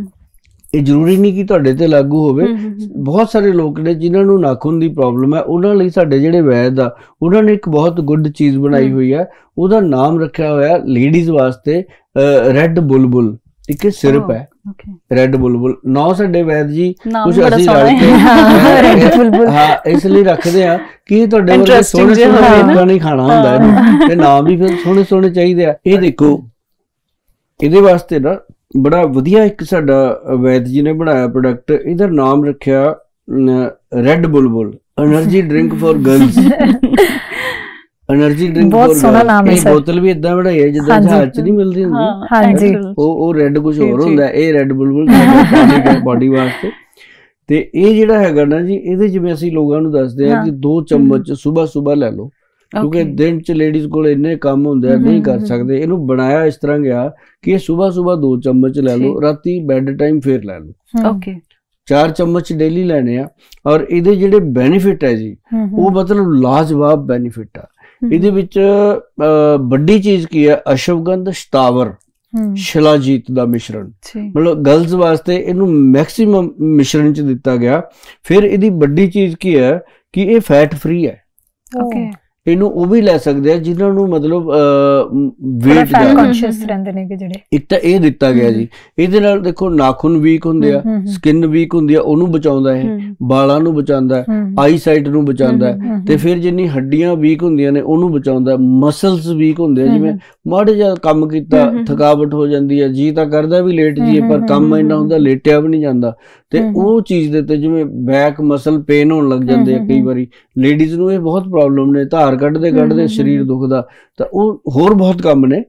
ਇਹ ਜ਼ਰੂਰੀ ਨਹੀਂ ਕਿ ਤੁਹਾਡੇ ਤੇ ਲਾਗੂ ਹੋਵੇ। ਬਹੁਤ ਸਾਰੇ ਲੋਕ ਨੇ ਜਿਨ੍ਹਾਂ ਨੂੰ ਨਾਖੂਨ ਦੀ ਪ੍ਰੋਬਲਮ ਹੈ, ਉਹਨਾਂ ਲਈ ਸਾਡੇ ਜਿਹੜੇ ਵੈਦ ਆ, ਉਹਨਾਂ ਨੇ ਇੱਕ ਬਹੁਤ ਗੁੱਡ ਚੀਜ਼ ਬਣਾਈ ਹੋਈ ਹੈ। ਉਹਦਾ ਨਾਮ ਰੱਖਿਆ ਹੋਇਆ ਲੇਡੀਜ਼ ਵਾਸਤੇ ਰੈੱਡ ਬੁਲਬੁਲ, ਇੱਕ ਸਿਰਪ ਹੈ ਰੈੱਡ ਬੁਲਬੁਲ। ਨੌ ਸਾਡੇ ਵੈਦ ਜੀ ਕੁਝ ਅਸੀਂ ਰਲ ਕੇ ਹਾਂ ਇਸ ਲਈ ਰੱਖਦੇ ਆ ਕਿ ਤੁਹਾਡੇ ਵਰਗੇ ਸੋਹਣੇ ਸੋਹਣੇ ਲੋਕਾਂ ਨੇ ਖਾਣਾ ਹੁੰਦਾ ਇਹਨੂੰ, ਤੇ ਨਾਮ ਵੀ ਫਿਰ ਸੋਹਣੇ ਸੋਹਣੇ ਚਾਹੀਦੇ ਆ। ਇਹ ਦੇਖੋ, ਇਹਦੇ ਵਾਸਤੇ ਨਾ ਬੜਾ ਵਧੀਆ ਇੱਕ ਸਾਡਾ ਵੈਦ ਜੀ ਨੇ ਬਣਾਇਆ ਪ੍ਰੋਡਕਟ, ਇਹਦਾ ਨਾਮ ਰੱਖਿਆ red Bulbul energy drink for girls. Energy drink ਬਹੁਤ ਸੋਹਣਾ ਨਾਮ ਹੈ। ਇਹ ਬੋਤਲ ਵੀ ਇਦਾਂ ਬਣਾਈ ਹੈ ਜਿੱਦਾਂ ਜਹਾਜ਼ 'ਚ ਨਹੀਂ ਮਿਲਦੀ ਹੁੰਦੀ, ਹਾਂਜੀ, ਉਹ ਉਹ ਰੈੱਡ ਕੁਝ ਹੋਰ ਹੁੰਦਾ, ਇਹ ਰੈੱਡ ਬੁਲਬੁਲ ਬਾਡੀ ਵਾਸਤੇ। ਤੇ ਇਹ ਜਿਹੜਾ ਹੈਗਾ ਨਾ ਜੀ, ਇਹਦੇ ਜਿਵੇਂ ਅਸੀਂ ਲੋਕਾਂ ਨੂੰ ਦੱਸਦੇ ਆ ਕਿ ਦੋ ਚਮਚ ਸੁਬਹ ਸੁਬਹ ਲੈ ਲਓ, ਕਿਉਂਕਿ ਦਿਨ 'ਚ ਲੇਡੀਜ਼ ਕੋਲ ਇੰਨੇ ਕੰਮ ਹੁੰਦੇ ਆ, ਨਹੀਂ ਕਰ ਸਕਦੇ। ਇਹਨੂੰ ਬਣਾਇਆ ਇਸ ਤਰ੍ਹਾਂ ਗਿਆ ਕਿ ਇਹ ਸੁਬਹ ਸੁਬਹ ਦੋ ਚਮਚ ਲੈ ਲਓ, ਰਾਤੀ ਬੈੱਡ ਟਾਈਮ ਫੇਰ ਲੈ ਲਓ। ਓਕੇ, ਚਾਰ ਚਮਚ ਡੇਲੀ ਲੈਣੇ ਆ। ਔਰ ਇਹਦੇ ਜਿਹੜੇ ਬੈਨੀਫਿਟ ਹੈ ਜੀ, ਉਹ ਮਤਲਬ ਲਾਜਵਾਬ ਬੈਨੀਫਿਟ ਆ। ਇਹਦੇ ਵਿੱਚ ਵੱਡੀ ਚੀਜ਼ ਕੀ ਹੈ, ਅਸ਼ਵਗੰਧ, ਸ਼ਤਾਵਰ, ਸ਼ਿਲਾਜੀਤ ਦਾ ਮਿਸ਼ਰਣ, ਮਤਲਬ ਗਰਲਸ ਵਾਸਤੇ ਇਹਨੂੰ ਮੈਕਸਿਮਮ ਮਿਸ਼ਰਣ ਚ ਦਿੱਤਾ ਗਿਆ। ਫਿਰ ਇਹਦੀ ਵੱਡੀ ਚੀਜ਼ ਕੀ ਹੈ ਕਿ ਇਹ ਫੈਟ ਫ੍ਰੀ ਹੈ। ਓਕੇ, ਇਹਨੂੰ ਉਹ ਵੀ ਲੈ ਸਕਦੇ ਆ ਜਿਨ੍ਹਾਂ ਨੂੰ ਮਤਲਬ ਵੇਟ
ਕੌਨਸ਼ੀਅਸ ਰਹਿੰਦੇ ਨੇ ਕਿ ਜਿਹੜੇ। ਇੱਕ
ਤਾਂ ਇਹ ਦਿੱਤਾ ਗਿਆ ਜੀ, ਇਹਦੇ ਨਾਲ ਦੇਖੋ ਨਾਖੂਨ ਵੀਕ ਹੁੰਦੇ ਆ, ਸਕਿਨ ਵੀਕ ਹੁੰਦੀ ਆ, ਉਹਨੂੰ ਬਚਾਉਂਦਾ ਇਹ, ਬਾਲਾਂ ਨੂੰ ਬਚਾਉਂਦਾ, ਆਈ ਸਾਈਟ ਨੂੰ ਬਚਾਉਂਦਾ, ਤੇ ਫਿਰ ਜਿੰਨੀ ਹੱਡੀਆਂ ਵੀਕ ਹੁੰਦੀਆਂ ਨੇ ਉਹਨੂੰ ਬਚਾਉਂਦਾ, ਮਸਲਸ ਵੀਕ ਹੁੰਦੇ ਆ, ਜਿਵੇਂ ਮਾੜੇ ਜਿਹਾ ਕੰਮ ਕੀਤਾ ਥਕਾਵਟ ਹੋ ਜਾਂਦੀ ਹੈ, ਜੀ ਤਾਂ ਕਰਦਾ ਵੀ ਲੇਟ ਜੀਏ ਪਰ ਕੰਮ ਇੰਨਾ ਹੁੰਦਾ ਲੇਟਿਆ ਵੀ ਨਹੀਂ ਜਾਂਦਾ, ਤੇ ਉਹ ਚੀਜ਼ ਦੇ ਉੱਤੇ ਜਿਵੇਂ ਬੈਕ ਮਸਲ ਪੇਨ ਹੋਣ ਲੱਗ ਜਾਂਦੇ ਆ ਕਈ ਵਾਰੀ, ਲੇਡੀਜ਼ ਨੂੰ ਇਹ ਬਹੁਤ ਪ੍ਰੋਬਲਮ ਨੇ, ਧਾਰ ਕੱਢਦੇ ਕੱਢਦੇ ਸਰੀਰ ਦੁਖਦਾ, ਤਾਂ ਉਹ ਹੋਰ ਬਹੁਤ ਕੰਮ ਨੇ।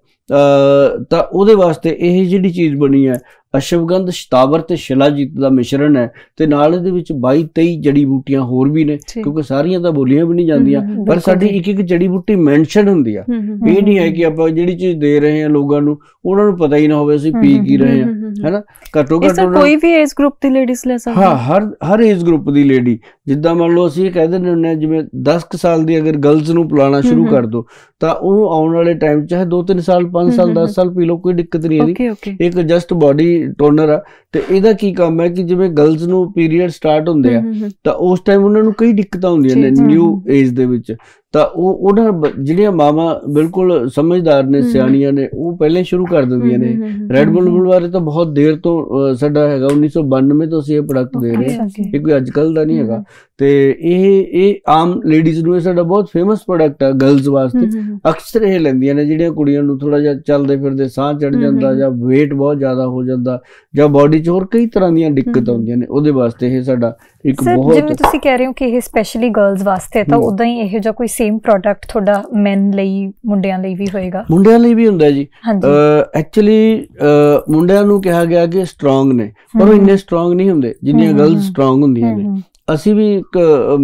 ਤਾਂ ਉਹਦੇ ਵਾਸਤੇ ਇਹ ਜਿਹੜੀ ਚੀਜ਼ ਬਣੀ ਹੈ ਅਸ਼ਵਗੰਧ, ਸ਼ਤਾਵਰ ਤੇ ਸ਼ਿਲਾਜੀਤ ਦਾ ਮਿਸ਼ਰਣ ਹੈ, ਤੇ ਨਾਲ ਇਹਦੇ ਵਿੱਚ ਬਾਈ ਤੇਈ ਜੜੀ ਬੂਟੀਆਂ ਹੋਰ ਵੀ ਨੇ, ਕਿਉਂਕਿ ਸਾਰੀਆਂ ਤਾਂ ਬੋਲੀਆਂ ਵੀ ਨਹੀਂ ਜਾਂਦੀਆਂ, ਪਰ ਸਾਡੀ ਇੱਕ ਇੱਕ ਜੜੀ ਬੂਟੀ ਮੈਂਸ਼ਨ ਹੁੰਦੀ ਆ। ਇਹ ਨਹੀਂ ਹੈ ਕਿ ਆਪਾਂ ਜਿਹੜੀ ਚੀਜ਼ ਦੇ ਰਹੇ ਹਾਂ ਲੋਕਾਂ ਨੂੰ ਉਹਨਾਂ ਨੂੰ ਪਤਾ ਹੀ ਨਾ ਹੋਵੇ ਅਸੀਂ ਪੀ ਕੀ ਰਹੇ ਹਾਂ, ਹੈਨਾ। ਘੱਟੋ ਘੱਟ
ਕੋਈ ਵੀ ਏਜ ਗਰੁੱਪ ਦੀ ਲੇਡੀਜ਼ ਲੈ ਸਕਦੀ,
ਹਾਂ, ਹਰ ਹਰ ਏਜ ਗਰੁੱਪ ਦੀ ਲੇਡੀ। ਜਿੱਦਾਂ ਮੰਨ ਲਓ ਅਸੀਂ ਇਹ ਕਹਿ ਦਿੰਦੇ ਹੁੰਦੇ ਹਾਂ ਜਿਵੇਂ ਦਸ ਕੁ ਸਾਲ ਦੀ ਅਗਰ ਗਰਲਸ ਨੂੰ ਪਿਲਾਉਣਾ ਸ਼ੁਰੂ ਕਰ ਦੋ ਤਾਂ ਉਹਨੂੰ ਆਉਣ ਵਾਲੇ ਟਾਈਮ ਚਾਹੇ ਦੋ ਤਿੰਨ ਸਾਲ ਪੰਜ ਸਾਲ ਦਸ ਸਾਲ ਪੀ ਲਓ, ਕੋਈ ਦਿੱਕਤ ਨਹੀਂ ਇਹਦੀ। ਇੱਕ ਜਸਟ ਬੋਡੀ ਟੋਨਰ ਆ, ਤੇ ਇਹਦਾ ਕੀ ਕੰਮ ਹੈ ਕਿ ਜਿਵੇਂ ਗਰਲਸ ਨੂੰ ਪੀਰੀਅਡ ਸਟਾਰਟ ਹੁੰਦੇ ਆ ਤਾਂ ਉਸ ਟਾਈਮ ਉਹਨਾਂ ਨੂੰ ਕਈ ਦਿੱਕਤਾਂ ਹੁੰਦੀਆਂ ਨੇ ਨਿਊ ਏਜ ਦੇ ਵਿੱਚ, ਤਾਂ ਉਹ ਉਹਨਾਂ ਜਿਹੜੀਆਂ ਮਾਵਾਂ ਬਿਲਕੁਲ ਸਮਝਦਾਰ ਨੇ, ਸਿਆਣੀਆਂ ਨੇ, ਉਹ ਪਹਿਲਾਂ ਸ਼ੁਰੂ ਕਰ ਦਿੰਦੀਆਂ ਨੇ। ਰੈਡ ਬੁੱਲ ਬੁੱਲ ਬਾਰੇ ਤਾਂ ਬਹੁਤ ਦੇਰ ਤੋਂ ਸਾਡਾ ਹੈਗਾ, ਉੱਨੀ ਸੌ ਬਾਨਵੇਂ ਤੋਂ ਅਸੀਂ ਇਹ ਪ੍ਰੋਡਕਟ ਦੇ ਰਹੇ ਹਾਂ, ਇਹ ਕੋਈ ਅੱਜ ਕੱਲ ਦਾ ਨਹੀਂ ਹੈਗਾ। ਤੇ ਇਹ ਇਹ ਆਮ ਲੇਡੀਜ਼ ਨੂੰ ਇਹ ਸਾਡਾ ਬਹੁਤ ਫੇਮਸ ਪ੍ਰੋਡਕਟ ਆ ਗਰਲਸ ਵਾਸਤੇ। ਅਕਸਰ ਇਹ ਲੈਂਦੀਆਂ ਨੇ ਜਿਹੜੀਆਂ ਕੁੜੀਆਂ ਨੂੰ ਥੋੜਾ ਜਿਹਾ ਚੱਲਦੇ ਫਿਰਦੇ ਸਾਹ ਚੜ ਜਾਂਦਾ, ਜਾਂ ਵੇਟ ਬਹੁਤ ਜ਼ਿਆਦਾ ਹੋ ਜਾਂਦਾ, ਜਾਂ ਬੋਡੀ 'ਚ ਹੋਰ ਕਈ ਤਰ੍ਹਾਂ ਦੀਆਂ ਦਿੱਕਤ ਆਉਂਦੀਆਂ ਨੇ, ਉਹਦੇ ਵਾਸਤੇ ਇਹ ਸਾਡਾ ਇੱਕ ਬਹੁਤ।
ਜਿਵੇਂ ਤੁਸੀਂ ਕਹਿ ਰਹੇ ਹੋ ਕਿ ਇਹ ਸਪੈਸ਼ਲੀ ਗਰਲਸ ਵਾਸਤੇ, ਤਾਂ ਉਦਾਂ ਹੀ ਇਹੋ ਜਿਹਾ ਕੋਈ ਸੇਮ ਪ੍ਰੋਡਕਟ ਤੁਹਾਡਾ ਮੈਨ ਲਈ, ਮੁੰਡਿਆਂ ਲਈ ਵੀ ਹੋਏਗਾ?
ਮੁੰਡਿਆਂ ਲਈ ਵੀ ਹੁੰਦਾ ਜੀ। ਐਕਚੁਅਲੀ ਮੁੰਡਿਆਂ ਨੂੰ ਕਿਹਾ ਗਿਆ ਕਿ ਸਟਰੋਂਗ ਨੇ, ਪਰ ਉਹ ਇੰਨੇ ਸਟਰੋਂਗ ਨਹੀਂ ਹੁੰਦੇ ਜਿੰਨੀਆਂ ਗਰਲਸ ਸਟਰੋਂਗ ਹੁੰਦੀਆਂ ਨੇ। ਅਸੀਂ ਵੀ ਇੱਕ